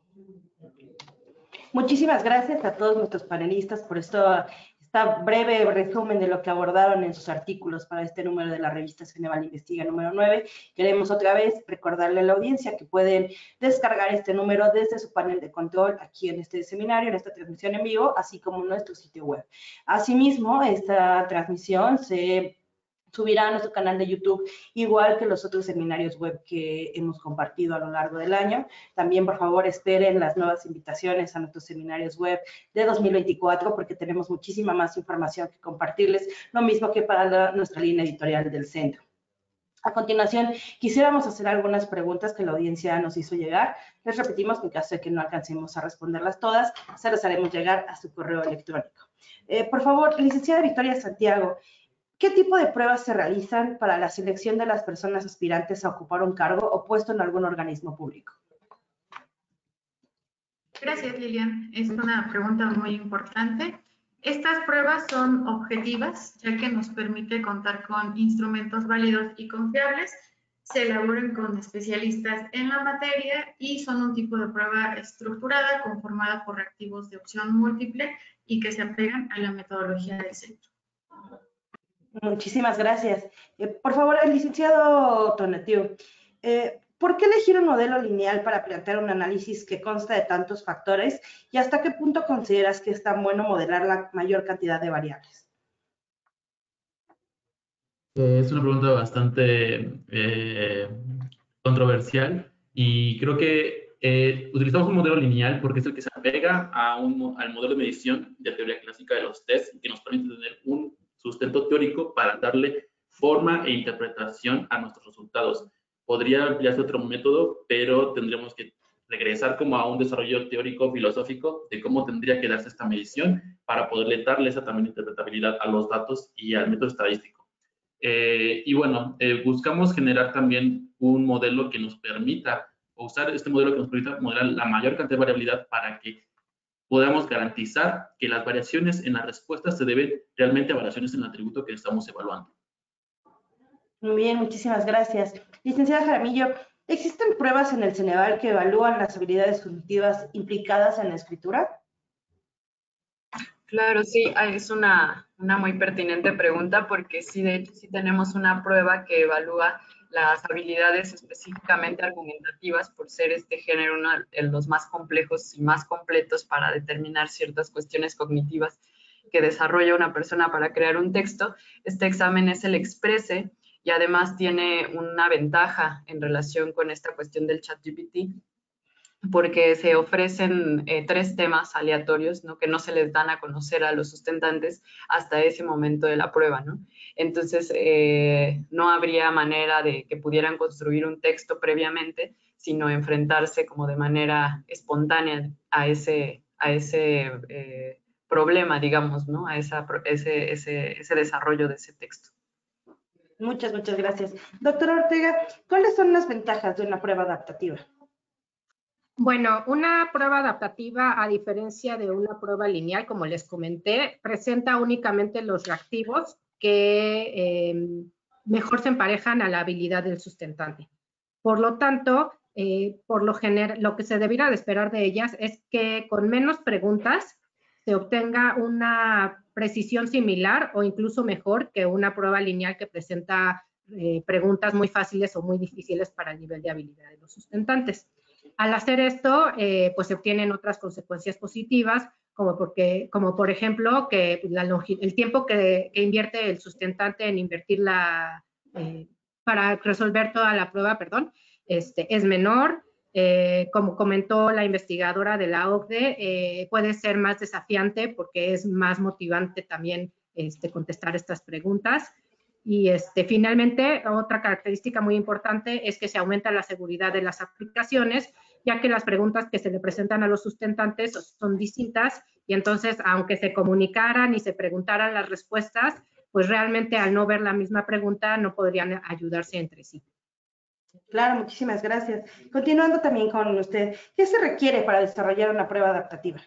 Muchísimas gracias a todos nuestros panelistas por esto. Esta breve resumen de lo que abordaron en sus artículos para este número de la revista Ceneval Investiga número nueve. Queremos otra vez recordarle a la audiencia que pueden descargar este número desde su panel de control aquí en este seminario, en esta transmisión en vivo, así como en nuestro sitio web. Asimismo, esta transmisión se subirá a nuestro canal de YouTube, igual que los otros seminarios web que hemos compartido a lo largo del año. También, por favor, esperen las nuevas invitaciones a nuestros seminarios web de dos mil veinticuatro, porque tenemos muchísima más información que compartirles, lo mismo que para la, nuestra línea editorial del centro. A continuación, quisiéramos hacer algunas preguntas que la audiencia nos hizo llegar. Les repetimos que en caso de que no alcancemos a responderlas todas, se las haremos llegar a su correo electrónico. Eh, por favor, licenciada Victoria Santiago, ¿qué tipo de pruebas se realizan para la selección de las personas aspirantes a ocupar un cargo o puesto en algún organismo público?
Gracias, Lilian. Es una pregunta muy importante. Estas pruebas son objetivas, ya que nos permite contar con instrumentos válidos y confiables. Se elaboran con especialistas en la materia y son un tipo de prueba estructurada, conformada por reactivos de opción múltiple y que se apegan a la metodología del centro.
Muchísimas gracias. Eh, por favor, el licenciado Tonatiuh, eh, ¿por qué elegir un modelo lineal para plantear un análisis que consta de tantos factores y hasta qué punto consideras que es tan bueno modelar la mayor cantidad de variables?
Eh, es una pregunta bastante eh, controversial y creo que eh, utilizamos un modelo lineal porque es el que se apega a un, al modelo de medición de teoría clásica de los test y que nos permite tener un sustento teórico para darle forma e interpretación a nuestros resultados. podría emplearse otro método, pero tendríamos que regresar como a un desarrollo teórico, filosófico, de cómo tendría que darse esta medición para poderle darle esa también interpretabilidad a los datos y al método estadístico. Eh, y bueno, eh, buscamos generar también un modelo que nos permita, o usar este modelo que nos permita modelar la mayor cantidad de variabilidad para que podamos garantizar que las variaciones en las respuestas se deben realmente a variaciones en el atributo que estamos evaluando.
Muy bien, muchísimas gracias. Licenciada Jaramillo, ¿existen pruebas en el Ceneval que evalúan las habilidades cognitivas implicadas en la escritura?
Claro, sí, es una, una muy pertinente pregunta porque sí, de hecho, sí tenemos una prueba que evalúa las habilidades específicamente argumentativas por ser este género uno de los más complejos y más completos para determinar ciertas cuestiones cognitivas que desarrolla una persona para crear un texto. Este examen es el Exprese y además tiene una ventaja en relación con esta cuestión del ChatGPT, porque se ofrecen eh, tres temas aleatorios, ¿no? Que no se les dan a conocer a los sustentantes hasta ese momento de la prueba, ¿no? Entonces, eh, no habría manera de que pudieran construir un texto previamente, sino enfrentarse como de manera espontánea a ese, a ese eh, problema, digamos, ¿no? A esa, ese, ese, ese desarrollo de ese texto.
Muchas, muchas gracias. Doctora Ortega, ¿cuáles son las ventajas de una prueba adaptativa?
Bueno, una prueba adaptativa, a diferencia de una prueba lineal, como les comenté, presenta únicamente los reactivos que eh, mejor se emparejan a la habilidad del sustentante. Por lo tanto, eh, por lo general, lo que se debiera de esperar de ellas es que con menos preguntas se obtenga una precisión similar o incluso mejor que una prueba lineal que presenta eh, preguntas muy fáciles o muy difíciles para el nivel de habilidad de los sustentantes. Al hacer esto, eh, pues se obtienen otras consecuencias positivas, como, porque, como por ejemplo, que la el tiempo que, que invierte el sustentante en invertir la, eh, para resolver toda la prueba, perdón, este, es menor. Eh, como comentó la investigadora de la O C D E, eh, puede ser más desafiante porque es más motivante también este, contestar estas preguntas. Y este, finalmente, otra característica muy importante es que se aumenta la seguridad de las aplicaciones, ya que las preguntas que se le presentan a los sustentantes son distintas y entonces, aunque se comunicaran y se preguntaran las respuestas, pues realmente al no ver la misma pregunta no podrían ayudarse entre sí.
Claro, muchísimas gracias. Continuando también con usted, ¿qué se requiere para desarrollar una prueba adaptativa?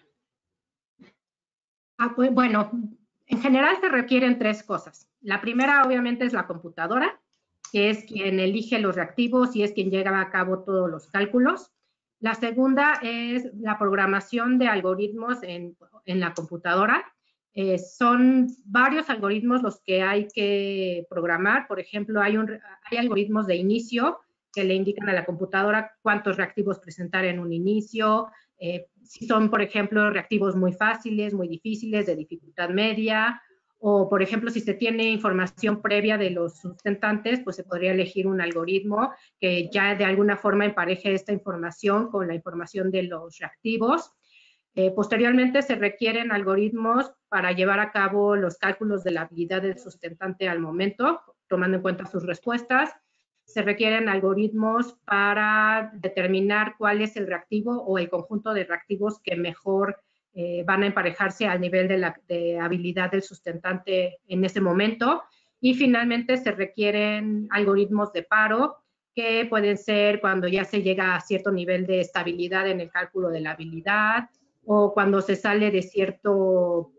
Ah, pues, bueno, en general se requieren tres cosas. La primera, obviamente, es la computadora, que es quien elige los reactivos y es quien lleva a cabo todos los cálculos. La segunda es la programación de algoritmos en, en la computadora. Eh, son varios algoritmos los que hay que programar. Por ejemplo, hay, un, hay algoritmos de inicio que le indican a la computadora cuántos reactivos presentar en un inicio, eh, si son, por ejemplo, reactivos muy fáciles, muy difíciles, de dificultad media, o, por ejemplo, si se tiene información previa de los sustentantes, pues se podría elegir un algoritmo que ya de alguna forma empareje esta información con la información de los reactivos. Eh, posteriormente, se requieren algoritmos para llevar a cabo los cálculos de la habilidad del sustentante al momento, tomando en cuenta sus respuestas. Se requieren algoritmos para determinar cuál es el reactivo o el conjunto de reactivos que mejor eh, van a emparejarse al nivel de, la, de habilidad del sustentante en ese momento. Y finalmente se requieren algoritmos de paro, que pueden ser cuando ya se llega a cierto nivel de estabilidad en el cálculo de la habilidad o cuando se sale de cierto,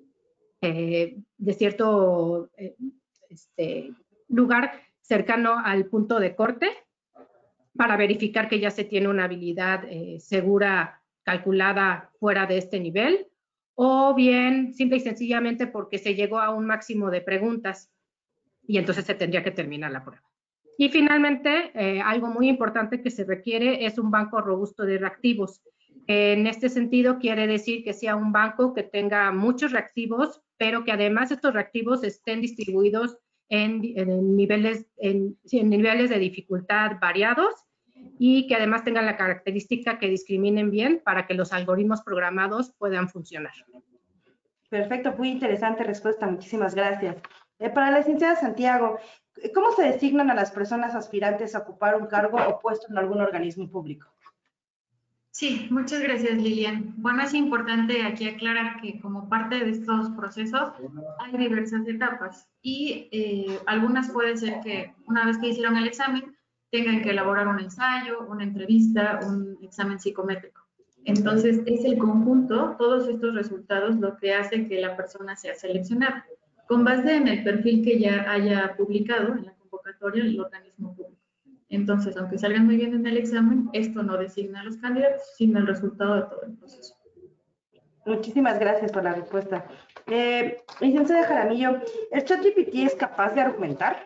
eh, de cierto eh, este, lugar cercano al punto de corte para verificar que ya se tiene una habilidad eh, segura calculada fuera de este nivel, o bien simple y sencillamente porque se llegó a un máximo de preguntas y entonces se tendría que terminar la prueba. Y finalmente, eh, algo muy importante que se requiere es un banco robusto de reactivos. En este sentido, quiere decir que sea un banco que tenga muchos reactivos, pero que además estos reactivos estén distribuidos en, en, niveles, en, en niveles de dificultad variados y que además tengan la característica que discriminen bien para que los algoritmos programados puedan funcionar.
Perfecto, muy interesante respuesta, muchísimas gracias. Eh, para la licenciada Santiago, ¿cómo se designan a las personas aspirantes a ocupar un cargo o puesto en algún organismo público?
Sí, muchas gracias, Lilian. Bueno, es importante aquí aclarar que como parte de estos procesos hay diversas etapas y eh, algunas puede ser que una vez que hicieron el examen tengan que elaborar un ensayo, una entrevista, un examen psicométrico. Entonces, es el conjunto, todos estos resultados, lo que hace que la persona sea seleccionada, con base en el perfil que ya haya publicado en la convocatoria el organismo público. Entonces, aunque salgan muy bien en el examen, esto no designa a los candidatos, sino el resultado de todo el proceso.
Muchísimas gracias por la respuesta. Eh, licenciada Jaramillo, ¿el ChatGPT es capaz de argumentar?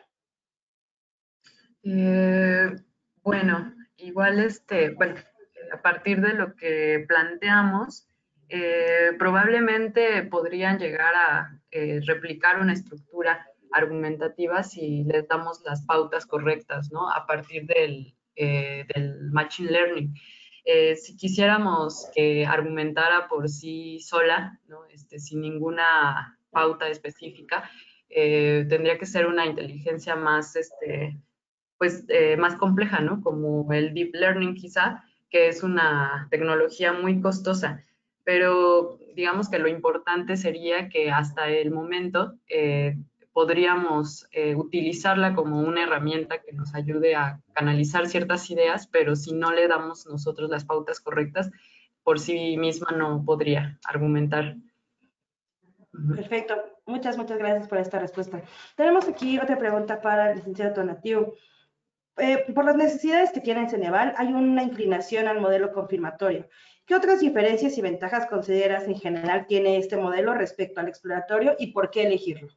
Eh, bueno, igual este, bueno, a partir de lo que planteamos, eh, probablemente podrían llegar a eh, replicar una estructura argumentativa si les damos las pautas correctas, ¿no? A partir del, eh, del Machine Learning. Eh, si quisiéramos que argumentara por sí sola, ¿no? Este, sin ninguna pauta específica, eh, tendría que ser una inteligencia más, este, pues, eh, más compleja, ¿no? Como el Deep Learning quizá, que es una tecnología muy costosa. Pero digamos que lo importante sería que hasta el momento eh, podríamos eh, utilizarla como una herramienta que nos ayude a canalizar ciertas ideas, pero si no le damos nosotros las pautas correctas, por sí misma no podría argumentar.
Perfecto. Muchas, muchas gracias por esta respuesta. Tenemos aquí otra pregunta para el licenciado Tonatiuh. Eh, por las necesidades que tiene el Ceneval, hay una inclinación al modelo confirmatorio. ¿Qué otras diferencias y ventajas consideras en general tiene este modelo respecto al exploratorio y por qué elegirlo?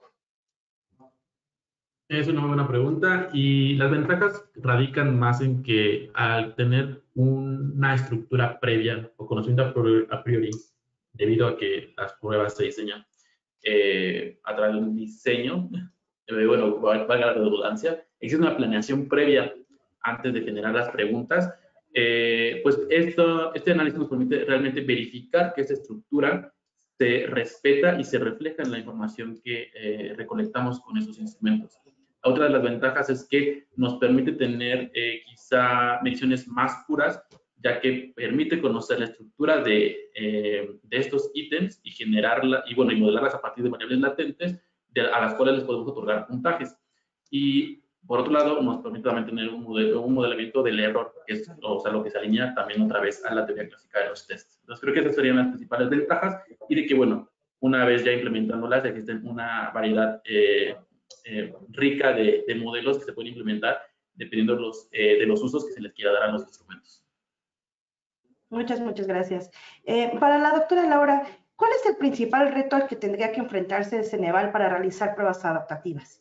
Es una muy buena pregunta y las ventajas radican más en que al tener una estructura previa o conocimiento a priori, debido a que las pruebas se diseñan eh, a través de un diseño, eh, bueno, valga la redundancia, existe una planeación previa antes de generar las preguntas, eh, pues esto, este análisis nos permite realmente verificar que esta estructura se respeta y se refleja en la información que eh, recolectamos con esos instrumentos. Otra de las ventajas es que nos permite tener eh, quizá mediciones más puras, ya que permite conocer la estructura de, eh, de estos ítems y generarla, y bueno, y modelarlas a partir de variables latentes de, a las cuales les podemos otorgar puntajes. Y por otro lado, nos permite también tener un, modelo, un modelamiento del error, que es o sea, lo que se alinea también otra vez a la teoría clásica de los tests. Entonces, creo que esas serían las principales ventajas y de que, bueno, una vez ya implementándolas, existen una variedad eh, Eh, rica de, de modelos que se pueden implementar dependiendo los, eh, de los usos que se les quiera dar a los instrumentos.
Muchas, muchas gracias. Eh, para la doctora Laura, ¿cuál es el principal reto al que tendría que enfrentarse el Ceneval para realizar pruebas adaptativas?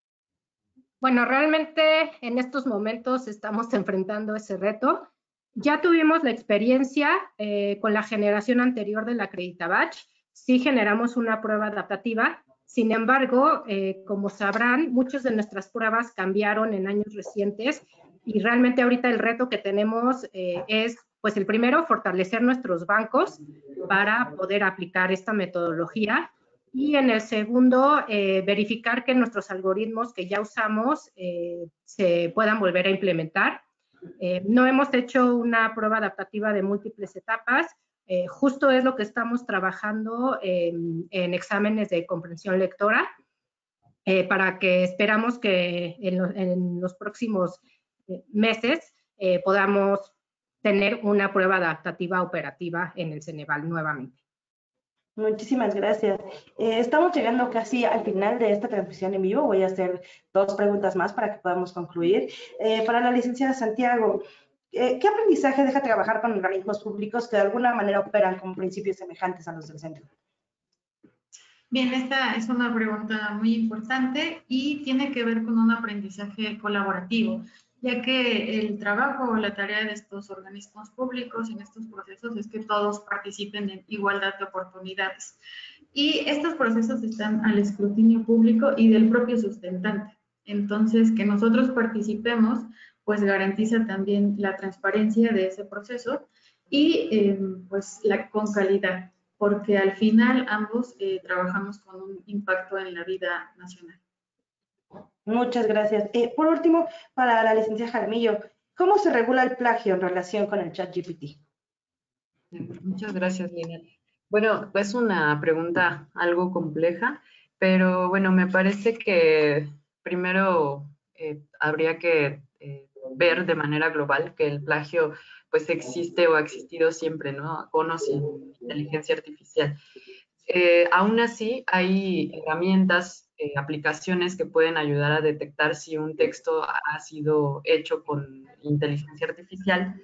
Bueno, realmente en estos momentos estamos enfrentando ese reto. Ya tuvimos la experiencia eh, con la generación anterior de la Acreditabatch. Sí generamos una prueba adaptativa. Sin embargo, eh, como sabrán, muchas de nuestras pruebas cambiaron en años recientes y realmente ahorita el reto que tenemos eh, es, pues el primero, fortalecer nuestros bancos para poder aplicar esta metodología y en el segundo, eh, verificar que nuestros algoritmos que ya usamos eh, se puedan volver a implementar. Eh, no hemos hecho una prueba adaptativa de múltiples etapas. Eh, justo es lo que estamos trabajando en, en exámenes de comprensión lectora, eh, para que esperamos que en, lo, en los próximos meses eh, podamos tener una prueba adaptativa operativa en el Ceneval nuevamente.
Muchísimas gracias. Eh, estamos llegando casi al final de esta transmisión en vivo. Voy a hacer dos preguntas más para que podamos concluir. Eh, para la licenciada Santiago, Eh, ¿qué aprendizaje deja trabajar con organismos públicos que de alguna manera operan con principios semejantes a los del centro?
Bien, esta es una pregunta muy importante y tiene que ver con un aprendizaje colaborativo, ya que el trabajo o la tarea de estos organismos públicos en estos procesos es que todos participen en igualdad de oportunidades. Y estos procesos están al escrutinio público y del propio sustentante. Entonces, que nosotros participemos pues garantiza también la transparencia de ese proceso y eh, pues la, con calidad. porque al final ambos eh, trabajamos con un impacto en la vida nacional.
Muchas gracias. Eh, por último, para la licenciada Jaramillo, ¿cómo se regula el plagio en relación con el ChatGPT?
Muchas gracias, Lina. Bueno, es una pregunta algo compleja, pero bueno, me parece que primero eh, habría que eh, ver de manera global que el plagio pues existe o ha existido siempre, ¿no? Con o sin inteligencia artificial. Eh, aún así, hay herramientas, eh, aplicaciones que pueden ayudar a detectar si un texto ha sido hecho con inteligencia artificial.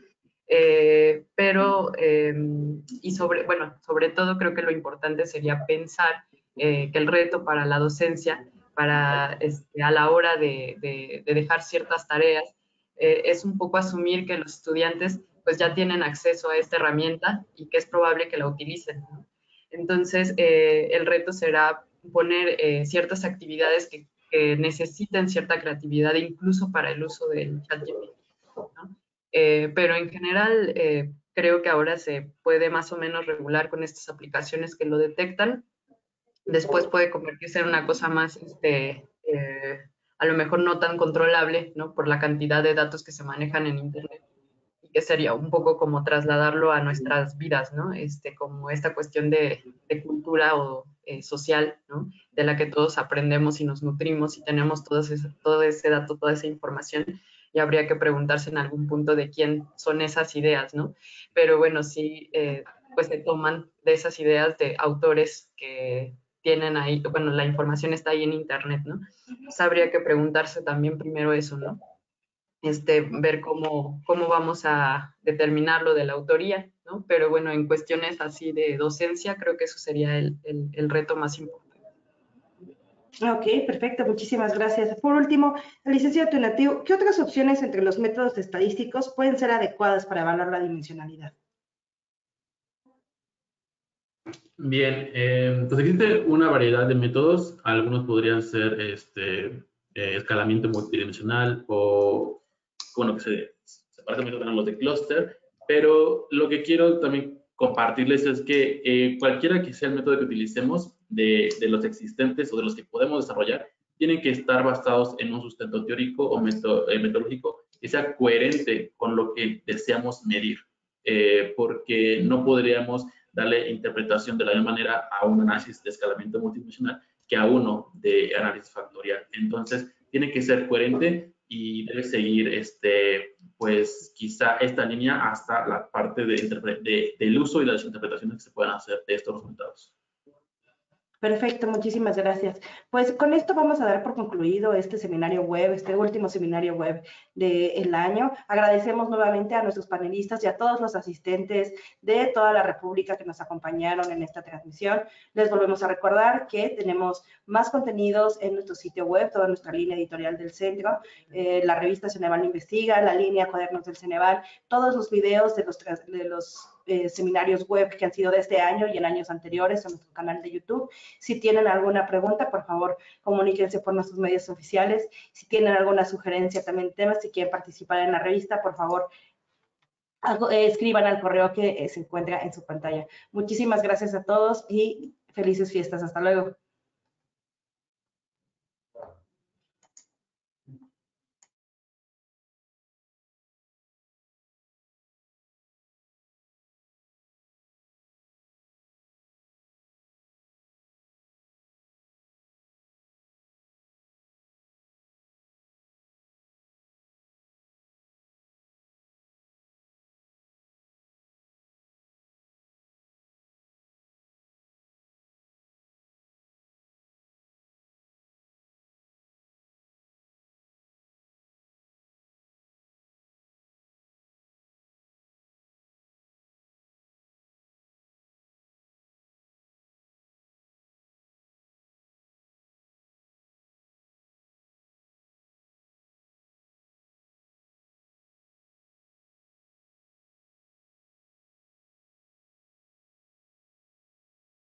Eh, pero, eh, y sobre, bueno, sobre todo creo que lo importante sería pensar eh, que el reto para la docencia, para este, a la hora de, de, de dejar ciertas tareas, eh, es un poco asumir que los estudiantes pues ya tienen acceso a esta herramienta y que es probable que la utilicen, ¿no? Entonces, eh, el reto será poner eh, ciertas actividades que, que necesiten cierta creatividad incluso para el uso del ChatGPT, ¿no? Eh, pero en general eh, creo que ahora se puede más o menos regular con estas aplicaciones que lo detectan. Después puede convertirse en una cosa más, este, eh, a lo mejor no tan controlable, ¿no? Por la cantidad de datos que se manejan en Internet, y que sería un poco como trasladarlo a nuestras vidas, ¿no? Este, como esta cuestión de, de cultura o eh, social, ¿no? De la que todos aprendemos y nos nutrimos y tenemos todo ese, todo ese dato, toda esa información, y habría que preguntarse en algún punto de quién son esas ideas, ¿no? Pero bueno, sí, eh, pues se toman de esas ideas de autores que tienen ahí, bueno, la información está ahí en Internet, ¿no? Entonces habría que preguntarse también primero eso, ¿no? Este, ver cómo, cómo vamos a determinar lo de la autoría, ¿no? Pero bueno, en cuestiones así de docencia, creo que eso sería el, el, el reto más importante.
Ok, perfecto, muchísimas gracias. Por último, licenciado Tonatiuh, ¿qué otras opciones entre los métodos estadísticos pueden ser adecuadas para evaluar la dimensionalidad?
Bien, eh, pues existe una variedad de métodos. Algunos podrían ser este, eh, escalamiento multidimensional o, bueno, que se, se parece mucho a los de clúster, pero lo que quiero también compartirles es que eh, cualquiera que sea el método que utilicemos de, de los existentes o de los que podemos desarrollar, tienen que estar basados en un sustento teórico o meto, eh, metodológico que sea coherente con lo que deseamos medir, eh, porque no podríamos darle interpretación de la misma manera a un análisis de escalamiento multidimensional que a uno de análisis factorial. Entonces, tiene que ser coherente y debe seguir, este, pues, quizá esta línea hasta la parte de, de, del uso y las interpretaciones que se puedan hacer de estos resultados.
Perfecto, muchísimas gracias. Pues con esto vamos a dar por concluido este seminario web, este último seminario web del año. Agradecemos nuevamente a nuestros panelistas y a todos los asistentes de toda la República que nos acompañaron en esta transmisión. Les volvemos a recordar que tenemos más contenidos en nuestro sitio web, toda nuestra línea editorial del centro, eh, la revista Ceneval Investiga, la línea Cuadernos del Ceneval, todos los videos de los, de los Eh, seminarios web que han sido de este año y en años anteriores en nuestro canal de YouTube. Si tienen alguna pregunta, por favor, comuníquense por nuestros medios oficiales. Si tienen alguna sugerencia también de temas, si quieren participar en la revista, por favor, algo, eh, escriban al correo que eh, se encuentra en su pantalla. Muchísimas gracias a todos y felices fiestas. Hasta luego.